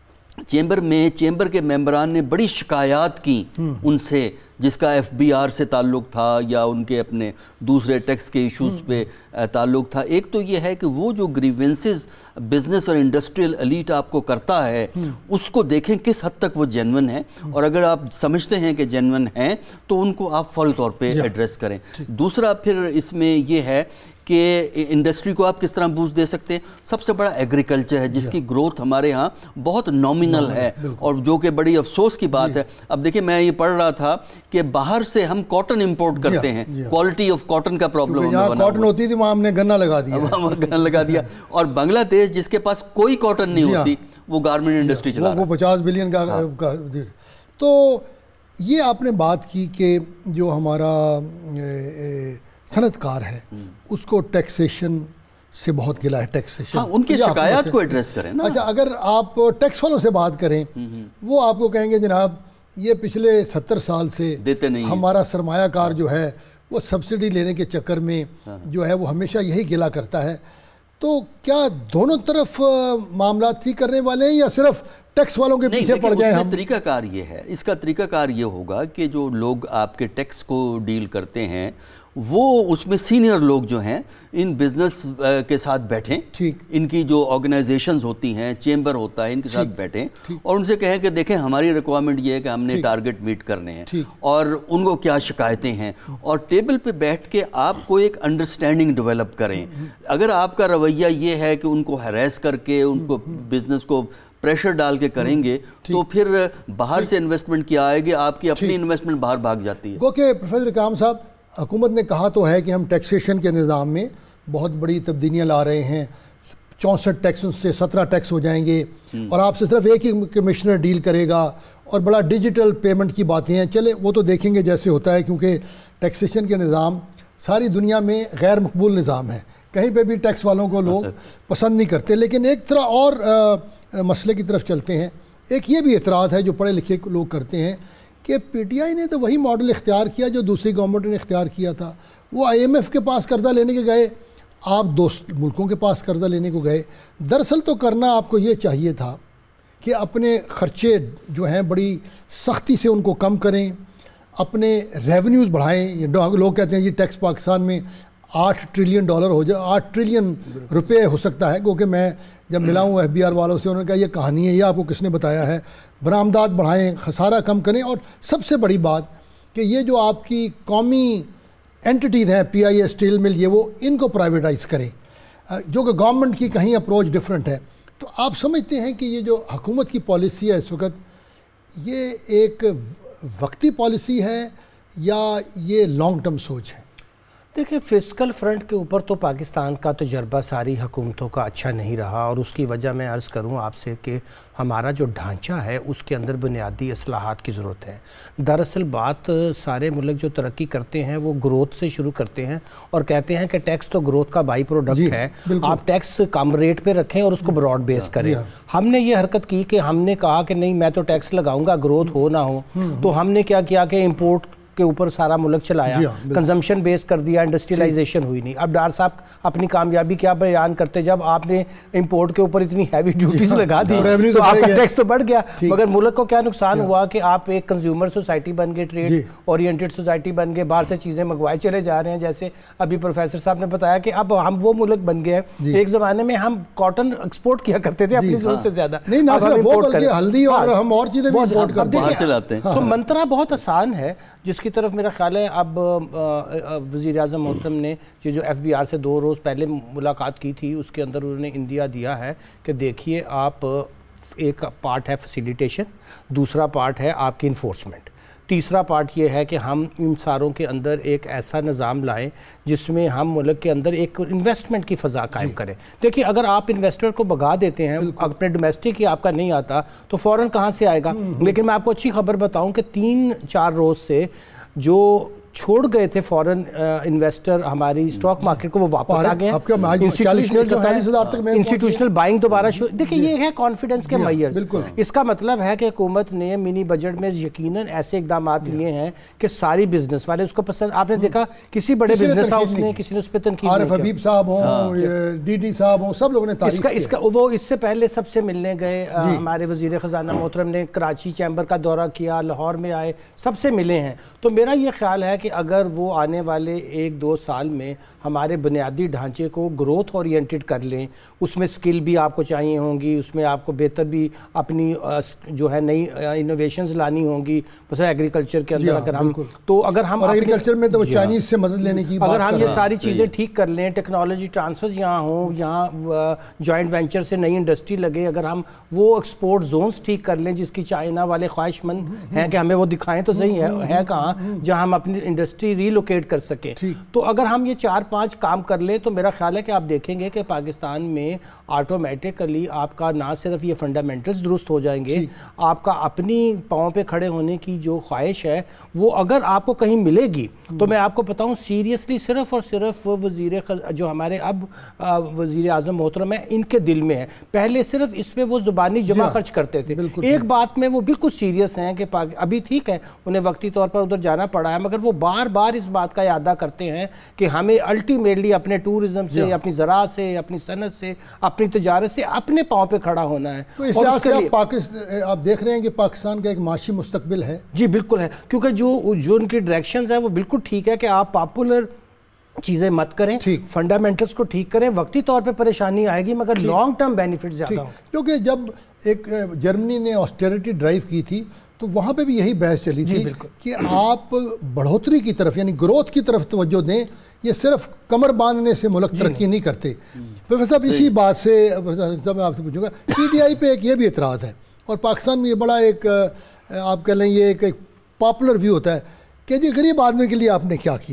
چیمبر کے ممبران نے بڑی شکایات کی ان سے، جس کا ایف بی آر سے تعلق تھا یا ان کے اپنے دوسرے ٹیکس کے ایشوز پہ تعلق تھا. ایک تو یہ ہے کہ وہ جو گریونسز بزنس اور انڈسٹریل ایلیٹ آپ کو کرتا ہے اس کو دیکھیں کس حد تک وہ جینون ہیں، اور اگر آپ سمجھتے ہیں کہ جینون ہیں تو ان کو آپ فوری طور پہ ایڈریس کریں. دوسرا پھر اس میں یہ ہے کہ انڈسٹری کو آپ کس طرح بوسٹ دے سکتے ہیں. سب سے بڑا ایگریکلچر ہے جس کی گروتھ ہمارے ہاں بہت نومینل ہے، اور جو کہ بڑی افسوس کی بات ہے. اب دیکھیں میں یہ پڑھ رہا تھا کہ باہر سے ہم کاٹن امپورٹ کرتے ہیں، کوالٹی آف کاٹن کا پرابلم یہاں کاٹن ہوتی تھی وہاں ہم نے گنا لگا دیا، اور بنگلہ دیش جس کے پاس کوئی کاٹن نہیں ہوتی وہ گارمنٹ انڈسٹری چلا رہا ہے، وہ 50 بلین کا. تو یہ آپ نے بات کی کہ جو ہمارا صنعت کار ہے اس کو ٹیکسیشن سے بہت گلا ہے. ٹیکسیشن ان کی شکایات کو ایڈریس کریں نا. اچھا اگر آپ ٹیکس والوں سے بات کریں وہ آپ کو کہیں گے جناب یہ پچھلے 70 سال سے دیتے نہیں، ہمارا سرمایہ کار جو ہے وہ سبسڈی لینے کے چکر میں جو ہے وہ ہمیشہ یہی گلا کرتا ہے. تو کیا دونوں طرف معاملات ٹھیک کرنے والے ہیں یا صرف ٹیکس والوں کے پیچھے پڑ جائیں ہم؟ طریقہ کار یہ ہے، اس کا طریقہ کار یہ ہوگا کہ جو لوگ آپ کے ٹیکس کو ڈیل کرتے ہیں وہ اس میں سینئر لوگ جو ہیں ان بزنس کے ساتھ بیٹھیں، ان کی جو آرگنائزیشنز ہوتی ہیں، چیمبر ہوتا ہے، ان کے ساتھ بیٹھیں اور ان سے کہیں کہ دیکھیں ہماری ریکوائرمنٹ یہ ہے کہ ہم نے ٹارگٹ میٹ کرنے ہیں اور ان کو کیا شکایتیں ہیں، اور ٹیبل پہ بیٹھ کے آپ کو ایک انڈرسٹینڈنگ ڈیولپ کریں. اگر آپ کا رویہ یہ ہے کہ ان کو ہیریس کر کے ان کو بزنس کو پریشر ڈال کے کریں گے تو پھر باہر سے انویسٹمنٹ کیا آئے گی، آپ کی اپنی انویسٹمنٹ باہر بھاگ جاتی ہے. گو کہ پروفیسر اکرام صاحب حکومت نے کہا تو ہے کہ ہم ٹیکسیشن کے نظام میں بہت بڑی تبدیلیاں لا رہے ہیں، 64 ٹیکسوں سے 17 ٹیکس ہو جائیں گے، اور آپ سے صرف ایک ہی کمشنر ڈیل کرے گا، اور بڑا ڈیجیٹل پیمنٹ کی باتیں ہیں. چلے وہ تو دیکھیں گے جیسے ہوتا ہے، کیونکہ ٹیکسیشن کے نظام ساری دنیا میں غیر مقبول نظام ہے، کہیں پہ بھی ٹیکس والوں کو لوگ پسند نہیں کرتے. لیکن ایک طرح اور مسئلے کی طرف چلتے ہیں. ایک یہ بھی اعتراض ہے جو پڑھے لکھے لوگ کرتے ہیں کہ پی ٹی آئی نے تو وہی ماڈل اختیار کیا جو دوسری گورنمنٹ نے اختیار کیا تھا. وہ آئی ایم ایف کے پاس قرضہ لینے کے گئے، آپ دوست ملکوں کے پاس قرضہ لینے کو گئے. دراصل تو کرنا آپ کو یہ چاہیے تھا کہ اپنے خرچے جو ہیں بڑی سختی سے ان کو کم کریں، اپنے ریونیوز بڑھائیں. لوگ کہتے ہیں جی ٹیکس پاکستان میں $8 ٹریلین ہو جائے، 8 ٹریلین روپے ہو سکتا ہے. کیونکہ میں جب ملا ہوں ایف بی آر والوں سے، انہوں نے کہا یہ کہانی ہے، یہ آپ کو کس نے بتایا ہے. برآمدات بڑھائیں، خسارہ کم کریں، اور سب سے بڑی بات کہ یہ جو آپ کی قومی اینٹیٹیز ہیں پی آئی اے اسٹیل مل، یہ وہ ان کو پرائیویٹائز کریں، جو کہ گورنمنٹ کی کہیں اپروچ ڈفرینٹ ہے. تو آپ سمجھتے ہیں کہ یہ جو حکومت کی پالیسی ہے اس وقت، یہ ایک وقتی پالیسی ہے یا یہ لانگ ٹرم سوچ ہے؟ دیکھیں، فسکل فرنٹ کے اوپر تو پاکستان کا تجربہ ساری حکومتوں کا اچھا نہیں رہا، اور اس کی وجہ میں عرض کروں آپ سے کہ ہمارا جو ڈھانچہ ہے اس کے اندر بنیادی اصلاحات کی ضرورت ہے. دراصل بات سارے ملک جو ترقی کرتے ہیں وہ گروتھ سے شروع کرتے ہیں اور کہتے ہیں کہ ٹیکس تو گروتھ کا بائی پروڈکٹ ہے، آپ ٹیکس کم ریٹ پہ رکھیں اور اس کو براڈ بیس کریں. ہم نے یہ حرکت کی کہ ہم نے کہا کہ نہیں، میں تو ٹیکس لگاؤں گا گروتھ ہو نہ ہو. تو ہم نے کیا کیا کہ امپورٹ کے اوپر سارا ملک چلایا، کنزمپشن بیس کر دیا، انڈسٹریلائزیشن ہوئی نہیں. اب ڈار صاحب اپنی کامیابی کیا بیان کرتے، جب آپ نے امپورٹ کے اوپر اتنی ہیوی ڈیوٹیز لگا دی تو آپ کا ٹیکس تو بڑھ گیا، مگر ملک کو کیا نقصان ہوا کہ آپ ایک کنزیومر سوسائٹی بن گئے، ٹریڈ اورینٹڈ سوسائٹی بن گئے، باہر سے چیزیں منگوائے چلے جا رہے ہیں. جیسے ابھی پروفیسر صاحب نے بتایا کہ اب ہم وہ ملک بن گئے ہیں، ایک زمانے میں ہم کاٹن ایکسپورٹ کیا کرتے تھے اپنی ضرورت سے زیادہ، نہیں نہ صرف وہ بلکہ ہلدی اور ہم اور چیزیں بھی امپورٹ کرتے ہیں. سو منترا بہت آسان ہے، جس کی طرف میرا خیال ہے اب وزیر اعظم محترم نے جو ایف بی آر سے 2 روز پہلے ملاقات کی تھی، اس کے اندر انہوں نے اندیا دیا ہے کہ دیکھیے آپ، ایک پارٹ ہے فیسیلیٹیشن، دوسرا پارٹ ہے آپ کی انفورسمنٹ، تیسرا پارٹ یہ ہے کہ ہم ان ساروں کے اندر ایک ایسا نظام لائیں جس میں ہم ملک کے اندر ایک انویسٹمنٹ کی فضا قائم کریں. دیکھیے، اگر آپ انویسٹر کو بھگا دیتے ہیں، اپنے ڈومیسٹک ہی آپ کا نہیں آتا تو فوراً کہاں سے آئے گا. لیکن میں آپ کو اچھی خبر بتاؤں کہ 3-4 روز سے جو چھوڑ گئے تھے فورن انویسٹر ہماری اسٹاک مارکیٹ کو، وہ واپس آ گئے ہیں. انسٹیٹیوشنل بائنگ دوبارہ دیکھیں، یہ ہے کانفیڈنس کے معیار. اس کا مطلب ہے کہ حکومت نے منی بجٹ میں یقیناً ایسے اقدامات لیے ہیں کہ ساری بزنس والے اس کو پسند. آپ نے دیکھا کسی بڑے بزنس ہاؤس نے کسی نے اس پہ تنقید نہیں کی. عارف حبیب صاحب ہوں، ڈی ڈی صاحب ہوں، سب لوگوں نے تعریف کی. وہ اس سے پہلے سب سے ملنے گئے، ہمارے وزیر خزانہ محترم نے کراچی چیمبر کا دورہ کیا، لاہور میں آئے، سب سے ملے ہیں. تو میرا یہ خیال ہے کہ اگر وہ آنے والے 1-2 سال میں ہمارے بنیادی ڈھانچے کو گروتھ اورینٹڈ کر لیں، اس میں سکل بھی آپ کو چاہیے ہوں گی، اس میں آپ کو بہتر بھی اپنی جو ہے نئی انوویشنز لانی ہوں گی. مثلا ایگریکلچر کے اندر اگر ہم ایگریکلچر میں تو چائنیز سے مدد لینے کی اگر ہم یہ ساری چیزیں ٹھیک کر لیں، ٹیکنالوجی ٹرانسفرز یہاں ہوں، یہاں جوائنٹ وینچر سے نئی انڈسٹری لگے، اگر ہم وہ ایکسپورٹ زونز ٹھیک کر لیں جس کی چائنا والے خواہش مند ہیں کہ ہمیں وہ دکھائیں تو صحیح ہے کہاں جہاں ہم اپنی انڈسٹری ری لوکیٹ کر سکیں. تو اگر ہم یہ 4-5 کام کر لیں تو میرا خیال ہے کہ آپ دیکھیں گے کہ پاکستان میں آٹومیٹکلی آپ کا نہ صرف یہ فنڈامنٹلز درست ہو جائیں گے، آپ کا اپنی پاؤں پہ کھڑے ہونے کی جو خواہش ہے وہ اگر آپ کو کہیں ملے گی تو میں آپ کو بتاؤں سیریسلی صرف اور صرف جو ہمارے اب وزیر اعظم محترم ہیں ان کے دل میں ہے. پہلے صرف اس پہ وہ زبانی جمع خرچ کرتے تھے. ایک بات میں وہ بالکل سیریس ہیں کہ ابھی ٹھیک ہے انہیں وقتی طور پر ادھر جانا پڑا ہے، مگر وہ بار بار اس بات کا اعادہ کرتے ہیں کہ ہمیں الٹیمیٹلی اپنے ٹورزم سے، اپنی زراعت سے، اپنی صنعت سے، اپنی تجارت سے اپنے پاؤں پہ کھڑا ہونا ہے. تو اس لحاظ سے آپ دیکھ رہے ہیں کہ پاکستان کا ایک معاشی مستقبل ہے. جی بالکل ہے، کیونکہ جو ان کی ڈائریکشنز ہیں وہ بالکل ٹھیک ہے کہ آپ پاپولر چیزیں مت کریں، فنڈامنٹلز کو ٹھیک کریں. وقتی طور پہ پریشانی آئے گی مگر لانگ ٹرم بینیفٹ زیادہ ہوں. کیونکہ جب ایک جرمنی نے آسٹیرٹی ڈرائیو کی تھی تو وہاں پہ بھی یہی بحث چلی تھی کہ آپ بڑھوتری کی طرف یعنی گروتھ کی طرف توجہ دیں، یہ صرف کمر باندھنے سے ملک ترقی نہیں کرتے. پروفیسر صاحب اسی بات سے میں آپ سے پوچھوں گا، پی ٹی آئی پہ ایک یہ بھی اعتراض ہے اور پاکستان میں یہ بڑا ایک آپ کہہ لیں یہ ایک پاپولر ویو ہوتا ہے کہ جی غریب آدمی کے لیے آپ نے کیا کیا ہے.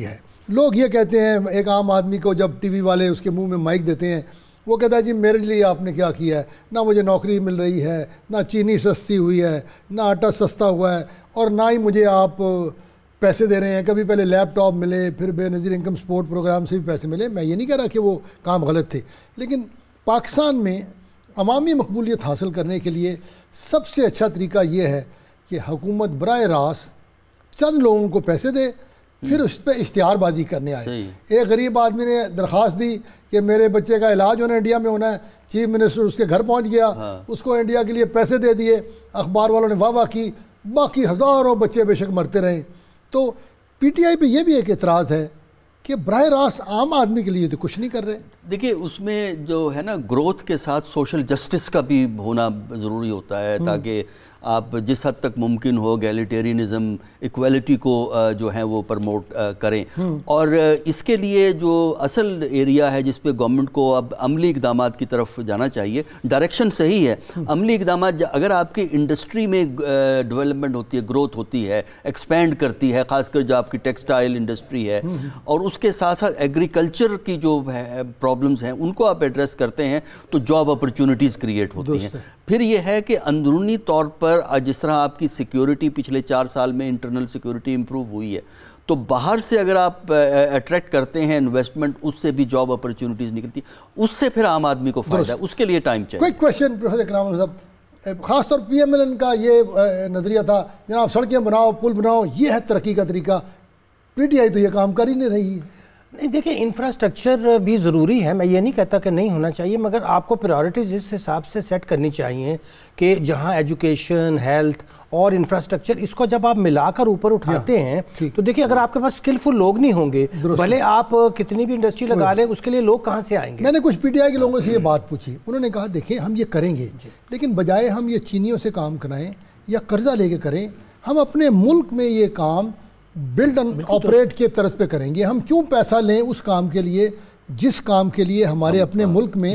لوگ یہ کہتے ہیں ایک عام آدمی کو جب ٹی وی والے اس کے منہ میں مائک دیتے ہیں وہ کہتا ہے جی میرے لیے آپ نے کیا کیا ہے, نہ مجھے نوکری مل رہی ہے, نہ چینی سستی ہوئی ہے, نہ آٹا سستا ہوا ہے, اور نہ ہی مجھے آپ پیسے دے رہے ہیں. کبھی پہلے لیپ ٹاپ ملے, پھر بے نظیر انکم سپورٹ پروگرام سے بھی پیسے ملے. میں یہ نہیں کہہ رہا کہ وہ کام غلط تھے, لیکن پاکستان میں عوامی مقبولیت حاصل کرنے کے لیے سب سے اچھا طریقہ یہ ہے کہ حکومت براہ راست چند لوگوں کو پیسے دے, پھر اس پہ اشتہار بازی کرنے آئے. ایک غریب آدمی نے درخواست دی کہ میرے بچے کا علاج ہونا انڈیا میں ہونا ہے, چیف منسٹر اس کے گھر پہنچ گیا, اس کو انڈیا کے لیے پیسے دے دیے, اخبار والوں نے واہ واہ کی, باقی ہزاروں بچے بے شک مرتے رہے. تو پی ٹی آئی پہ یہ بھی ایک اعتراض ہے کہ براہ راست عام آدمی کے لیے تو کچھ نہیں کر رہے. دیکھیے اس میں جو ہے نا گروتھ کے ساتھ سوشل جسٹس کا بھی ہونا ضروری ہوتا ہے, تاکہ آپ جس حد تک ممکن ہو ایگلیٹیرینزم, ایکویلٹی کو جو ہے وہ پرموٹ کریں. اور اس کے لیے جو اصل ایریا ہے جس پہ گورنمنٹ کو اب عملی اقدامات کی طرف جانا چاہیے, ڈائریکشن صحیح ہے, عملی اقدامات اگر آپ کی انڈسٹری میں ڈیولپمنٹ ہوتی ہے, گروتھ ہوتی ہے, ایکسپینڈ کرتی ہے, خاص کر جو آپ کی ٹیکسٹائل انڈسٹری ہے, اور اس کے ساتھ ساتھ ایگریکلچر کی جو پرابلمز ہیں ان کو آپ ایڈریس کرتے ہیں, تو جاب اپرچونٹیز کریٹ ہوتی ہیں. پھر یہ ہے کہ اندرونی طور پر جس طرح آپ کی سیکیورٹی پچھلے 4 سال میں انٹرنل سیکیورٹی امپروو ہوئی ہے, تو باہر سے اگر آپ اٹریکٹ کرتے ہیں انویسٹمنٹ, اس سے بھی جاب اپرچونٹیز نکلتی, اس سے پھر عام آدمی کو فائدہ ہے. اس کے لیے ٹائم چاہیے. کوئی کویشچن پروفیسر کرام صاحب, خاص طور پی ایم ایل این کا یہ نظریہ تھا جناب سڑکیں بناؤ, پل بناؤ, یہ ہے ترقی کا طریقہ. پی ٹی آئی تو یہ کام کر ہی نہیں رہی ہے. نہیں دیکھیں, انفراسٹرکچر بھی ضروری ہے, میں یہ نہیں کہتا کہ نہیں ہونا چاہیے, مگر آپ کو پریورٹیز اس حساب سے سیٹ کرنی چاہیے کہ جہاں ایجوکیشن, ہیلتھ اور انفراسٹرکچر, اس کو جب آپ ملا کر اوپر اٹھاتے ہیں تو دیکھیں اگر آپ کے پاس اسکلفل لوگ نہیں ہوں گے, بھلے آپ کتنی بھی انڈسٹری لگا لیں, اس کے لیے لوگ کہاں سے آئیں گے. میں نے کچھ پی ٹی آئی کے لوگوں سے یہ بات پوچھی, انہوں نے کہا دیکھیں ہم یہ کریں گے, لیکن بجائے ہم یہ چینیوں سے کام کرائیں یا قرضہ لے کے کریں, ہم اپنے ملک میں یہ کام بلڈ اینڈ آپریٹ کے طرز پہ کریں گے. ہم کیوں پیسہ لیں اس کام کے لیے جس کام کے لیے ہمارے اپنے ملک میں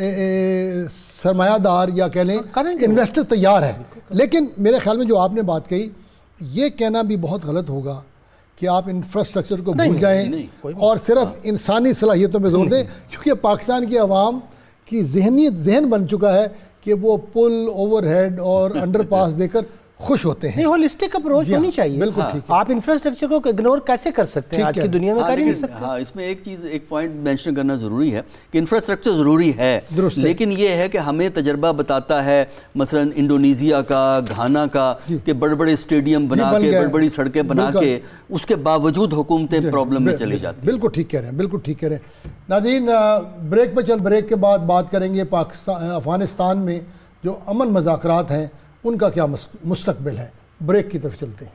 سرمایہ دار یا کہہ لیں انویسٹر تیار ہے. لیکن میرے خیال میں جو آپ نے بات کہی, یہ کہنا بھی بہت غلط ہوگا کہ آپ انفراسٹرکچر کو بھول جائیں اور صرف انسانی صلاحیتوں پہ زور دیں, کیونکہ پاکستان کی عوام کی ذہن بن چکا ہے کہ وہ پل, اوور ہیڈ اور انڈر پاس دے کر خوش ہوتے ہیں. نہیں, ہولسٹک اپروچ ہونی چاہیے. بالکل ٹھیک ہے. آپ انفراسٹرکچر کو اگنور کیسے کر سکتے ہیں, آج کی دنیا میں کر ہی نہیں سکتے. ہاں, اس میں ایک چیز, ایک پوائنٹ مینشن کرنا ضروری ہے کہ انفراسٹرکچر ضروری ہے, لیکن یہ ہے کہ ہمیں تجربہ بتاتا ہے مثلا انڈونیزیا کا, گھانا کا, کہ بڑے بڑے اسٹیڈیم بنا کے, بڑی بڑی سڑکیں بنا کے, اس کے باوجود حکومتیں پرابلم میں چلی جاتی ہیں. بالکل ٹھیک کہہ رہے ہیں, بالکل ٹھیک کہہ رہے ہیں. ناظرین, بریک پہ چل, بریک کے بعد بات کریں گے افغانستان میں جو امن مذاکرات ہیں ان کا کیا مستقبل ہے. بریک کی طرف چلتے ہیں.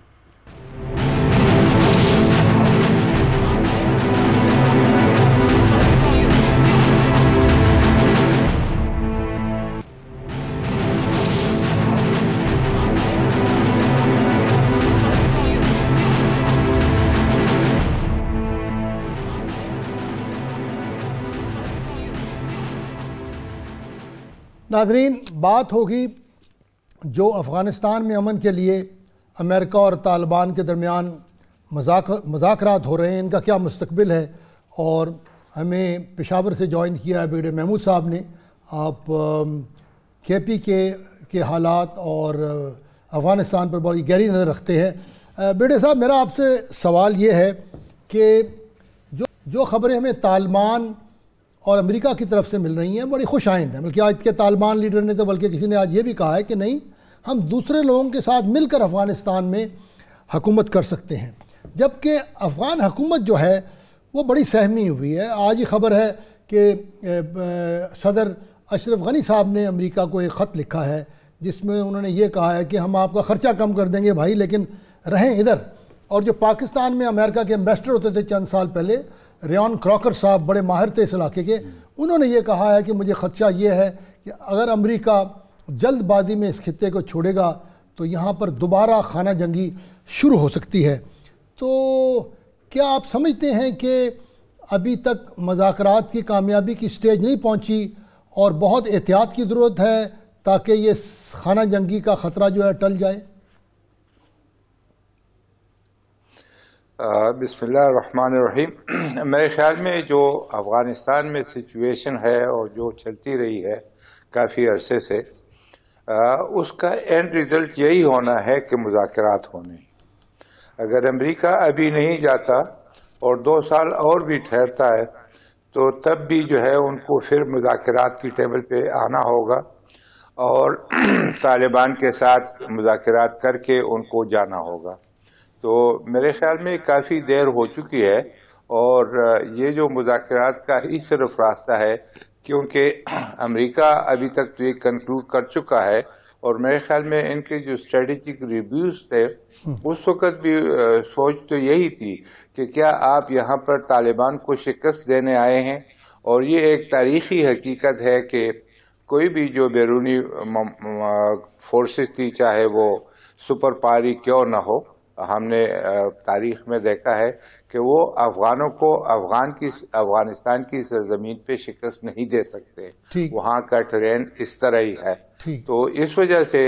ناظرین, بات ہوگی جو افغانستان میں امن کے لیے امریکہ اور طالبان کے درمیان مذاکرات ہو رہے ہیں, ان کا کیا مستقبل ہے. اور ہمیں پشاور سے جوائن کیا ہے بیگڑے محمود صاحب نے. آپ کے پی کے حالات اور افغانستان پر بڑی گہری نظر رکھتے ہیں. بیگڑے صاحب, میرا آپ سے سوال یہ ہے کہ جو خبریں ہمیں طالبان اور امریکہ کی طرف سے مل رہی ہیں بڑی خوش آئند ہیں, بلکہ آج کے طالبان لیڈر نے تو بلکہ کسی نے آج یہ بھی کہا ہے کہ نہیں, ہم دوسرے لوگوں کے ساتھ مل کر افغانستان میں حکومت کر سکتے ہیں. جبکہ افغان حکومت جو ہے وہ بڑی سہمی ہوئی ہے. آج ہی خبر ہے کہ صدر اشرف غنی صاحب نے امریکہ کو ایک خط لکھا ہے جس میں انہوں نے یہ کہا ہے کہ ہم آپ کا خرچہ کم کر دیں گے بھائی, لیکن رہیں ادھر. اور جو پاکستان میں امریکہ کے ایمبیسڈر ہوتے تھے چند سال پہلے, ریان کراکر صاحب, بڑے ماہر تھے اس علاقے کے, انہوں نے یہ کہا ہے کہ مجھے خدشہ یہ ہے کہ اگر امریکہ جلد بازی میں اس خطے کو چھوڑے گا تو یہاں پر دوبارہ خانہ جنگی شروع ہو سکتی ہے. تو کیا آپ سمجھتے ہیں کہ ابھی تک مذاکرات کی کامیابی کی سٹیج نہیں پہنچی اور بہت احتیاط کی ضرورت ہے تاکہ یہ خانہ جنگی کا خطرہ جو ہے ٹل جائے؟ بسم اللہ الرحمن الرحیم۔ میرے خیال میں جو افغانستان میں سچویشن ہے اور جو چلتی رہی ہے کافی عرصے سے، اس کا اینڈ ریزلٹ یہی ہونا ہے کہ مذاکرات ہونے۔ اگر امریکہ ابھی نہیں جاتا اور 2 سال اور بھی ٹھہرتا ہے تو تب بھی جو ہے ان کو پھر مذاکرات کی ٹیبل پہ آنا ہوگا اور طالبان کے ساتھ مذاکرات کر کے ان کو جانا ہوگا۔ تو میرے خیال میں کافی دیر ہو چکی ہے اور یہ جو مذاکرات کا ہی صرف راستہ ہے، کیونکہ امریکہ ابھی تک تو یہ کنکلوڈ کر چکا ہے اور میرے خیال میں ان کے جو اسٹریٹجک ریویوز تھے اس وقت بھی سوچ تو یہی تھی کہ کیا آپ یہاں پر طالبان کو شکست دینے آئے ہیں، اور یہ ایک تاریخی حقیقت ہے کہ کوئی بھی جو بیرونی فورسز تھی، چاہے وہ سپر پاوری کیوں نہ ہو، ہم نے تاریخ میں دیکھا ہے کہ وہ افغانوں کو افغانستان کی سرزمین پہ شکست نہیں دے سکتے، وہاں کا ٹرین اس طرح ہی ہے۔ تو اس وجہ سے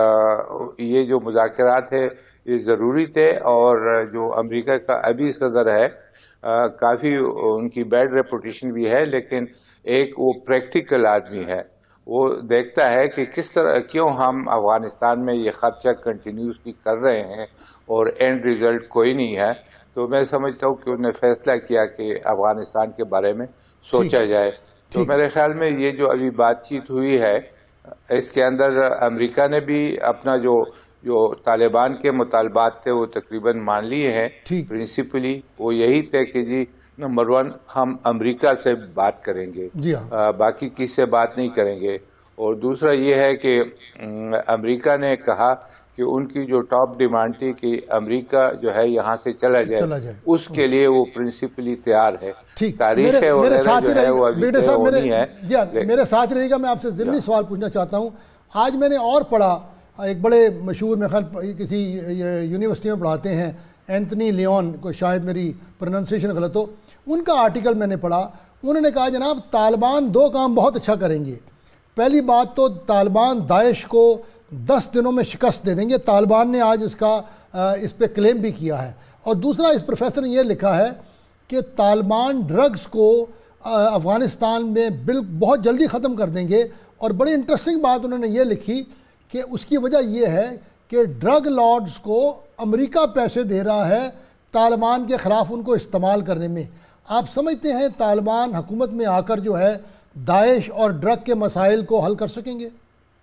یہ جو مذاکرات ہے یہ ضروری تھے، اور جو امریکہ کا ابھی صدر ہے کافی ان کی بیڈ ریپوٹیشن بھی ہے، لیکن ایک وہ پریکٹیکل آدمی ہے، وہ دیکھتا ہے کہ کس طرح کیوں ہم افغانستان میں یہ خرچہ کنٹینیوسلی کر رہے ہیں اور اینڈ ریزلٹ کوئی نہیں ہے۔ تو میں سمجھتا ہوں کہ انہوں نے فیصلہ کیا کہ افغانستان کے بارے میں سوچا جائے۔ تو میرے خیال میں یہ جو ابھی بات چیت ہوئی ہے اس کے اندر امریکہ نے بھی اپنا جو طالبان کے مطالبات تھے وہ تقریباً مان لیے ہیں۔ پرنسپلی وہ یہی تھے کہ جی نمبر 1 ہم امریکہ سے بات کریں گے، باقی کسی سے بات نہیں کریں گے، اور دوسرا یہ ہے کہ امریکہ نے کہا کہ ان کی جو ٹاپ ڈیمانڈ تھی کہ امریکہ جو ہے یہاں سے چلا جائے، اس کے لیے وہ پرنسپلی تیار ہے۔ تاریخ ہے وغیرہ جو ہے وہ ابھی طے ہونی ہے۔ میرے ساتھ رہے گا، میں آپ سے ضمنی سوال پوچھنا چاہتا ہوں۔ آج میں نے اور پڑھا، ایک بڑے مشہور میں کسی یونیورسٹی میں پڑھاتے ہیں، اینتھنی لیون، کو شاید میری پروننسیشن غلط ہو، ان کا آرٹیکل میں نے پڑھا۔ انہوں نے کہا جناب طالبان 2 کام بہت اچھا کریں گے۔ پہلی بات تو طالبان داعش کو 10 دنوں میں شکست دے دیں گے، طالبان نے آج اس پہ کلیم بھی کیا ہے۔ اور دوسرا اس پروفیسر نے یہ لکھا ہے کہ طالبان ڈرگز کو افغانستان میں بہت جلدی ختم کر دیں گے، اور بڑی انٹرسٹنگ بات انہوں نے یہ لکھی کہ اس کی وجہ یہ ہے کہ ڈرگ لارڈز کو امریکہ پیسے دے رہا ہے طالبان کے خلاف ان کو استعمال کرنے میں۔ آپ سمجھتے ہیں طالبان حکومت میں آ کر جو ہے داعش اور ڈرگ کے مسائل کو حل کر سکیں گے؟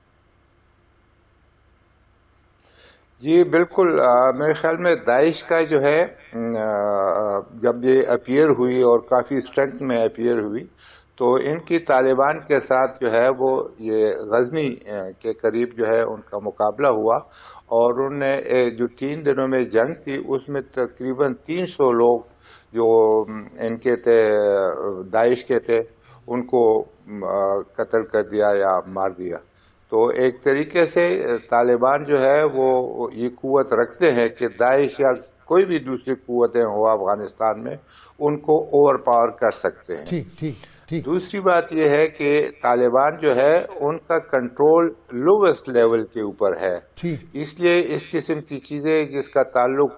جی بالکل، میرے خیال میں داعش کا جو ہے جب یہ اپیئر ہوئی اور کافی اسٹرینتھ میں اپیئر ہوئی تو ان کی طالبان کے ساتھ جو ہے وہ یہ غزنی کے قریب جو ہے ان کا مقابلہ ہوا، اور انہوں نے جو 3 دنوں میں جنگ تھی اس میں تقریباً 300 لوگ جو ان کے تھے داعش کے تھے ان کو قتل کر دیا یا مار دیا۔ تو ایک طریقے سے طالبان جو ہے وہ یہ قوت رکھتے ہیں کہ داعش یا کوئی بھی دوسری قوتیں ہو افغانستان میں ان کو اوور پاور کر سکتے ہیں۔ دوسری بات یہ ہے کہ طالبان جو ہے ان کا کنٹرول لوویسٹ لیول کے اوپر ہے، اس لیے اس قسم کی چیزیں جس کا تعلق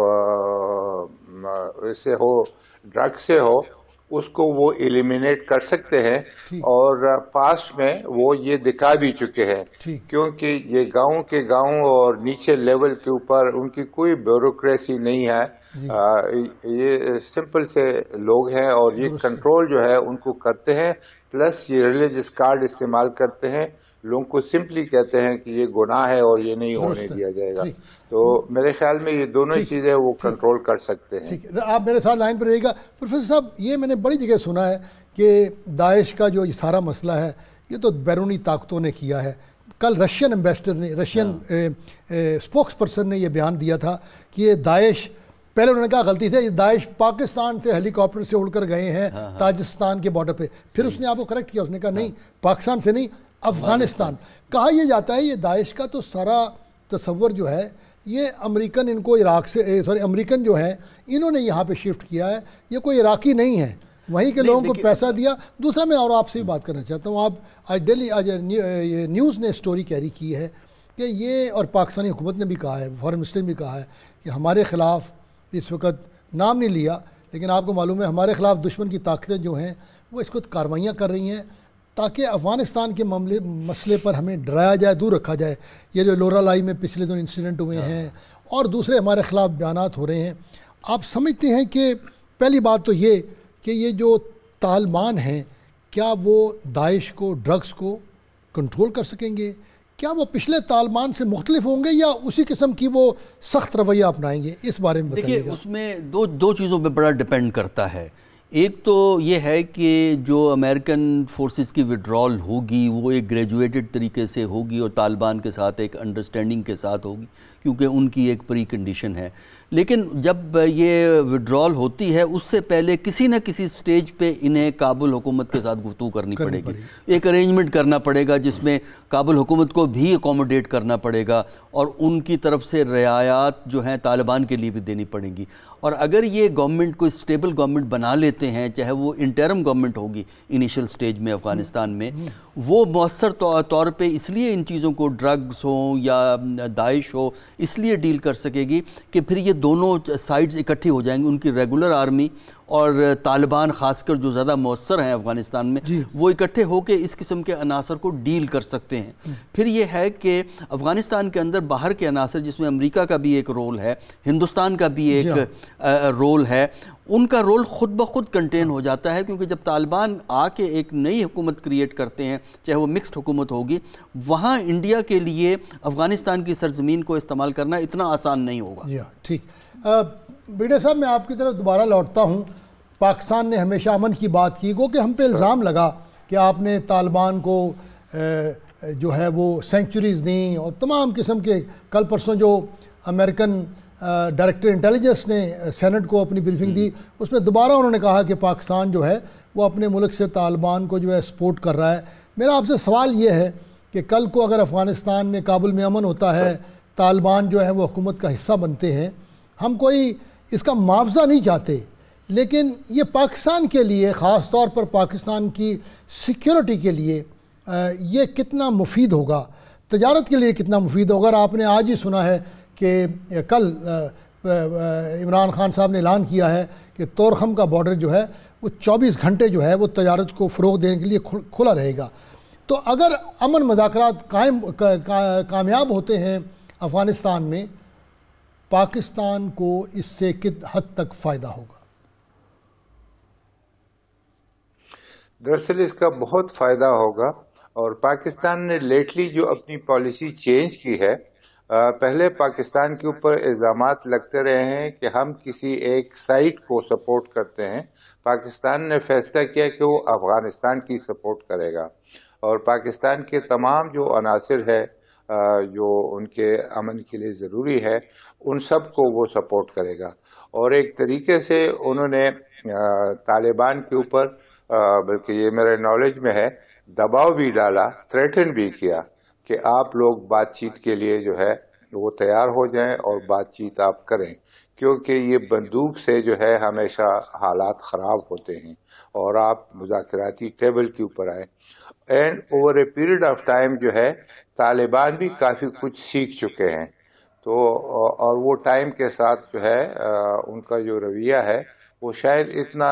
اس سے ہو، ڈرگ سے ہو، اس کو وہ ایلیمینیٹ کر سکتے ہیں، اور پاسٹ میں وہ یہ دکھا بھی چکے ہیں، کیونکہ یہ گاؤں کے گاؤں اور نیچے لیول کے اوپر ان کی کوئی بیوروکریسی نہیں ہے، یہ سمپل سے لوگ ہیں اور یہ کنٹرول جو ہے ان کو کرتے ہیں، پلس یہ ریلیجس کارڈ استعمال کرتے ہیں، لوگوں کو سمپلی کہتے ہیں کہ یہ گناہ ہے اور یہ نہیں ہونے دیا جائے گا۔ تو میرے خیال میں یہ دونوں چیزیں وہ کنٹرول کر سکتے ہیں۔ آپ میرے ساتھ لائن پر رہیے گا۔ پروفیسر صاحب، یہ میں نے بڑی جگہ سنا ہے کہ داعش کا جو یہ سارا مسئلہ ہے یہ تو بیرونی طاقتوں نے کیا ہے۔ کل رشین ایمبیسڈر نے، رشین اسپوکس پرسن نے یہ بیان دیا تھا کہ یہ داعش، پہلے انہوں نے کہا غلطی تھے، یہ داعش پاکستان سے ہیلی کاپٹر سے اڑ کر گئے ہیں تاجکستان کے بارڈر پہ، پھر اس نے آپ کو کریکٹ کیا، اس نے کہا نہیں پاکستان سے نہیں، افغانستان۔ کہا یہ جاتا ہے یہ داعش کا تو سارا تصور جو ہے یہ امریکن ان کو عراق سے امریکن جو ہیں انہوں نے یہاں پہ شفٹ کیا ہے، یہ کوئی عراقی نہیں ہے، وہیں کے لوگوں کو پیسہ دیا۔ دوسرا میں اور آپ سے بھی بات کرنا چاہتا ہوں، آپ آج نیوز نے اسٹوری کیری کی ہے کہ یہ، اور پاکستانی حکومت نے بھی کہا ہے، فارن منسٹر نے بھی کہا ہے کہ ہمارے خلاف اس وقت نام نہیں لیا، لیکن آپ کو معلوم ہے ہمارے خلاف دشمن کی طاقتیں جو ہیں وہ اس کو کارروائیاں کر رہی ہیں تاکہ افغانستان کے مسئلے پر ہمیں ڈرایا جائے، دور رکھا جائے۔ یہ جو لورا لائی میں پچھلے دن انسیڈنٹ ہوئے ہیں اور دوسرے ہمارے خلاف بیانات ہو رہے ہیں، آپ سمجھتے ہیں کہ پہلی بات تو یہ کہ یہ جو طالبان ہیں کیا وہ داعش کو، ڈرگس کو کنٹرول کر سکیں گے؟ کیا وہ پچھلے طالبان سے مختلف ہوں گے یا اسی قسم کی وہ سخت رویہ اپنائیں گے؟ اس بارے میں بتائیے گا۔ دیکھیے، اس میں دو چیزوں پہ بڑا ڈیپینڈ کرتا ہے۔ ایک تو یہ ہے کہ جو امریکن فورسز کی وڈرال ہوگی وہ ایک گریجویٹڈ طریقے سے ہوگی اور طالبان کے ساتھ ایک انڈرسٹینڈنگ کے ساتھ ہوگی، کیونکہ ان کی ایک پری کنڈیشن ہے۔ لیکن جب یہ وڈرال ہوتی ہے اس سے پہلے کسی نہ کسی سٹیج پہ انہیں کابل حکومت کے ساتھ گفتگو کرنی پڑے گی، ایک ارینجمنٹ کرنا پڑے گا جس میں کابل حکومت کو بھی اکوموڈیٹ کرنا پڑے گا اور ان کی طرف سے رعایات جو ہیں طالبان کے لیے بھی دینی پڑیں گی۔ اور اگر یہ گورنمنٹ کو اسٹیبل گورنمنٹ بنا لیتے ہیں، چاہے وہ انٹرم گورنمنٹ ہوگی انیشل سٹیج میں افغانستان میں، وہ مؤثر طور پہ اس لیے ان چیزوں کو، ڈرگز ہوں یا داعش ہو، اس لیے ڈیل کر سکے گی کہ پھر یہ دونوں سائڈز اکٹھی ہو جائیں گی، ان کی ریگولر آرمی اور طالبان خاص کر جو زیادہ مؤثر ہیں افغانستان میں، وہ اکٹھے ہو کے اس قسم کے عناصر کو ڈیل کر سکتے ہیں۔ پھر یہ ہے کہ افغانستان کے اندر باہر کے عناصر جس میں امریکہ کا بھی ایک رول ہے، ہندوستان کا بھی ایک رول ہے، ان کا رول خود بخود کنٹین ہو جاتا ہے، کیونکہ جب طالبان آ کے ایک نئی حکومت کریٹ کرتے ہیں، چاہے وہ مکسڈ حکومت ہوگی، وہاں انڈیا کے لیے افغانستان کی سرزمین کو استعمال کرنا اتنا آسان نہیں ہوگا۔ جی ٹھیک۔ بیٹا صاحب، میں آپ کی طرف دوبارہ لوٹتا ہوں۔ پاکستان نے ہمیشہ امن کی بات کی، گو کہ ہم پہ الزام لگا کہ آپ نے طالبان کو جو ہے وہ سینکچوریز دیں اور تمام قسم کے، کل پرسوں جو امریکن ڈائریکٹر انٹیلیجنس نے سینٹ کو اپنی بریفنگ دی، اس میں دوبارہ انہوں نے کہا کہ پاکستان جو ہے وہ اپنے ملک سے طالبان کو جو ہے سپورٹ کر رہا ہے۔ میرا آپ سے سوال یہ ہے کہ کل کو اگر افغانستان میں، کابل میں امن ہوتا ہے، طالبان جو ہے وہ حکومت کا حصہ بنتے ہیں، ہم کوئی اس کا معاوضہ نہیں چاہتے، لیکن یہ پاکستان کے لیے، خاص طور پر پاکستان کی سیکیورٹی کے لیے یہ کتنا مفید ہوگا، تجارت کے لیے کتنا مفید ہوگا؟ اور آپ نے آج ہی سنا ہے کہ کل عمران خان صاحب نے اعلان کیا ہے کہ تورخم کا بارڈر جو ہے وہ 24 گھنٹے جو ہے وہ تجارت کو فروغ دینے کے لیے کھلا رہے گا۔ تو اگر امن مذاکرات کامیاب ہوتے ہیں افغانستان میں، پاکستان کو اس سے کت حد تک فائدہ ہوگا؟ دراصل اس کا بہت فائدہ ہوگا، اور پاکستان نے لیٹلی جو اپنی پالیسی چینج کی ہے، پہلے پاکستان کے اوپر الزامات لگتے رہے ہیں کہ ہم کسی ایک سائٹ کو سپورٹ کرتے ہیں۔ پاکستان نے فیصلہ کیا کہ وہ افغانستان کی سپورٹ کرے گا، اور پاکستان کے تمام جو عناصر ہے جو ان کے امن کے لیے ضروری ہے، ان سب کو وہ سپورٹ کرے گا۔ اور ایک طریقے سے انہوں نے طالبان کے اوپر، بلکہ یہ میرے نالج میں ہے، دباؤ بھی ڈالا، تھریٹن بھی کیا کہ آپ لوگ بات چیت کے لیے جو ہے وہ تیار ہو جائیں اور بات چیت آپ کریں، کیونکہ یہ بندوق سے جو ہے ہمیشہ حالات خراب ہوتے ہیں، اور آپ مذاکراتی ٹیبل کے اوپر آئیں۔ And over a period of time جو ہے طالبان بھی کافی کچھ سیکھ چکے ہیں، تو اور وہ ٹائم کے ساتھ جو ہے ان کا جو رویہ ہے وہ شاید اتنا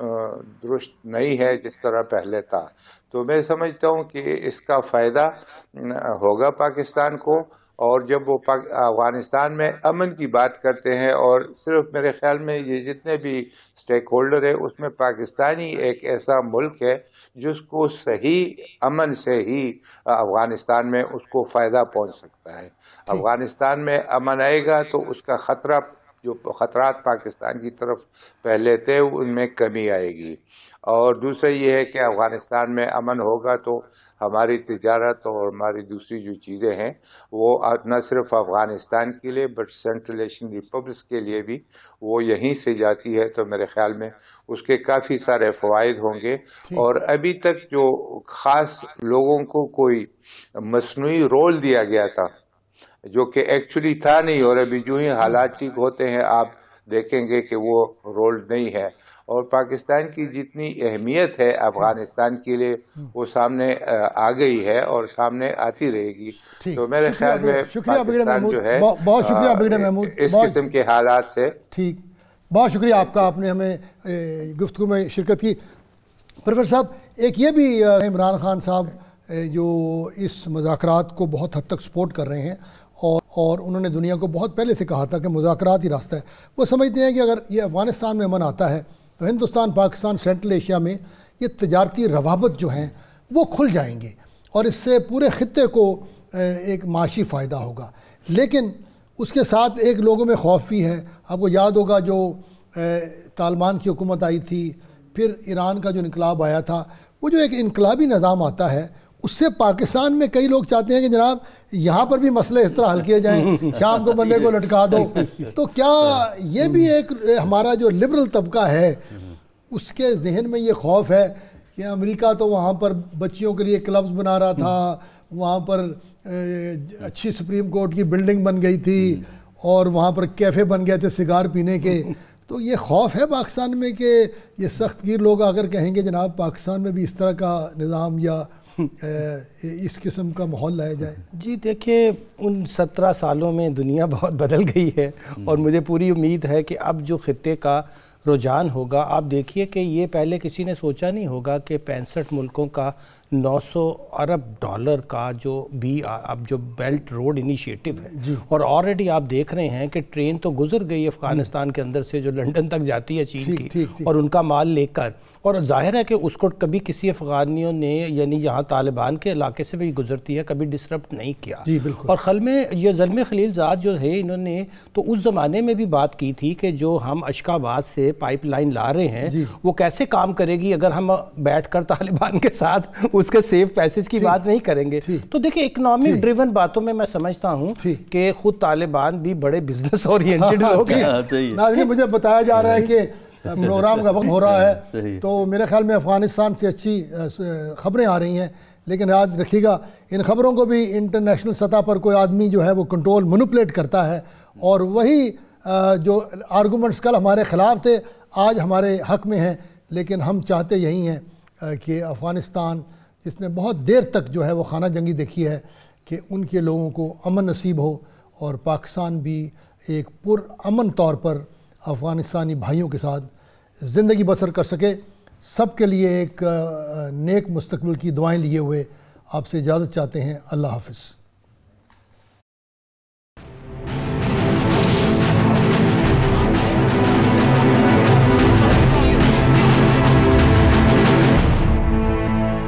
درست نہیں ہے جس طرح پہلے تھا۔ تو میں سمجھتا ہوں کہ اس کا فائدہ ہوگا پاکستان کو، اور جب وہ افغانستان میں امن کی بات کرتے ہیں، اور صرف میرے خیال میں یہ جتنے بھی سٹیک ہولڈر ہے اس میں پاکستانی ایک ایسا ملک ہے جس کو صحیح امن سے ہی افغانستان میں اس کو فائدہ پہنچ سکتا ہے۔ افغانستان میں امن آئے گا تو اس کا خطرہ، جو خطرات پاکستان کی طرف پہلے تھے، ان میں کمی آئے گی۔ اور دوسرا یہ ہے کہ افغانستان میں امن ہوگا تو ہماری تجارت اور ہماری دوسری جو چیزیں ہیں وہ نہ صرف افغانستان کے لیے بٹ سینٹرل ایشین ریپبلکس کے لیے بھی وہ یہیں سے جاتی ہے، تو میرے خیال میں اس کے کافی سارے فوائد ہوں گے۔ اور ابھی تک جو خاص لوگوں کو کوئی مصنوعی رول دیا گیا تھا جو کہ ایکچولی تھا نہیں، اور ابھی جو ہی حالات ٹھیک ہوتے ہیں آپ دیکھیں گے کہ وہ رول نہیں ہے، اور پاکستان کی جتنی اہمیت ہے افغانستان کے لیے وہ سامنے آ گئی ہے اور سامنے آتی رہے گی۔ تو میرے خیال میں پاکستان جو ہے بہت شکریہ بگڑے محمود، اس قسم کے حالات سے ٹھیک بہت شکریہ آپ کا، آپ نے ہمیں گفتگو میں شرکت کی۔ پروفیسر صاحب، ایک یہ بھی عمران خان صاحب جو اس مذاکرات کو بہت حد تک سپورٹ کر رہے ہیں اور انہوں نے دنیا کو بہت پہلے سے کہا تھا کہ مذاکرات ہی راستہ ہے، وہ سمجھتے ہیں کہ اگر یہ افغانستان میں امن آتا ہے تو ہندوستان، پاکستان، سینٹرل ایشیا میں یہ تجارتی روابط جو ہیں وہ کھل جائیں گے اور اس سے پورے خطے کو ایک معاشی فائدہ ہوگا۔ لیکن اس کے ساتھ ایک لوگوں میں خوف بھی ہے۔ آپ کو یاد ہوگا جو طالبان کی حکومت آئی تھی، پھر ایران کا جو انقلاب آیا تھا، وہ جو ایک انقلابی نظام آتا ہے اس سے پاکستان میں کئی لوگ چاہتے ہیں کہ جناب یہاں پر بھی مسئلے اس طرح حل کیے جائیں، شام کو بندے کو لٹکا دو۔ تو کیا یہ بھی ایک ہمارا جو لبرل طبقہ ہے اس کے ذہن میں یہ خوف ہے کہ امریکہ تو وہاں پر بچیوں کے لیے کلبز بنا رہا تھا، وہاں پر اچھی سپریم کورٹ کی بلڈنگ بن گئی تھی اور وہاں پر کیفے بن گئے تھے سگار پینے کے، تو یہ خوف ہے پاکستان میں کہ یہ سخت گیر لوگ اگر کہیں گے جناب پاکستان میں بھی اس طرح کا نظام یا اس قسم کا ماحول لایا جائے؟ جی دیکھیں، ان 17 سالوں میں دنیا بہت بدل گئی ہے اور مجھے پوری امید ہے کہ اب جو خطے کا رجحان ہوگا، آپ دیکھیے کہ یہ پہلے کسی نے سوچا نہیں ہوگا کہ 65 ملکوں کا 900 ارب ڈالر کا جو بھی اب جو بیلٹ روڈ انیشیٹو ہے، اور آلریڈی آپ دیکھ رہے ہیں کہ ٹرین تو گزر گئی افغانستان کے اندر سے جو لنڈن تک جاتی ہے چین کی، اور ان کا مال لے کر، اور ظاہر ہے کہ اس کو کبھی کسی افغانیوں نے یعنی یہاں طالبان کے علاقے سے بھی گزرتی ہے کبھی ڈسرپٹ نہیں کیا۔ اور یہ زلمے خلیل زاد جو ہے انہوں نے تو اس زمانے میں بھی بات کی تھی کہ جو ہم اشکاباد سے پائپ لائن لا رہے ہیں وہ کیسے کام کرے گی اگر ہم بیٹھ کر طالبان کے ساتھ اس کے سیف پیسج کی بات نہیں کریں گے۔ تو دیکھیں اکنامک ڈریون باتوں میں سمجھتا ہوں کہ خود طالبان بھی بڑے بزنس اورینٹڈ لوگ ہیں۔ ناظرین، مجھے بتایا جا رہا ہے کہ پروگرام کا وقت ہو رہا ہے، تو میرے خیال میں افغانستان سے اچھی خبریں آ رہی ہیں، لیکن یاد رکھیے گا ان خبروں کو بھی انٹرنیشنل سطح پر کوئی آدمی جو ہے وہ کنٹرول مینوپولیٹ کرتا ہے، اور وہی جو آرگومنٹس کل ہمارے خلاف تھے آج ہمارے حق میں ہیں۔ لیکن ہم چاہتے یہی ہیں کہ افغانستان جس نے بہت دیر تک جو ہے وہ خانہ جنگی دیکھی ہے، کہ ان کے لوگوں کو امن نصیب ہو اور پاکستان بھی ایک پر امن طور پر افغانستانی بھائیوں کے ساتھ زندگی بسر کر سکے۔ سب کے لیے ایک نیک مستقبل کی دعائیں لیے ہوئے آپ سے اجازت چاہتے ہیں۔ اللہ حافظ۔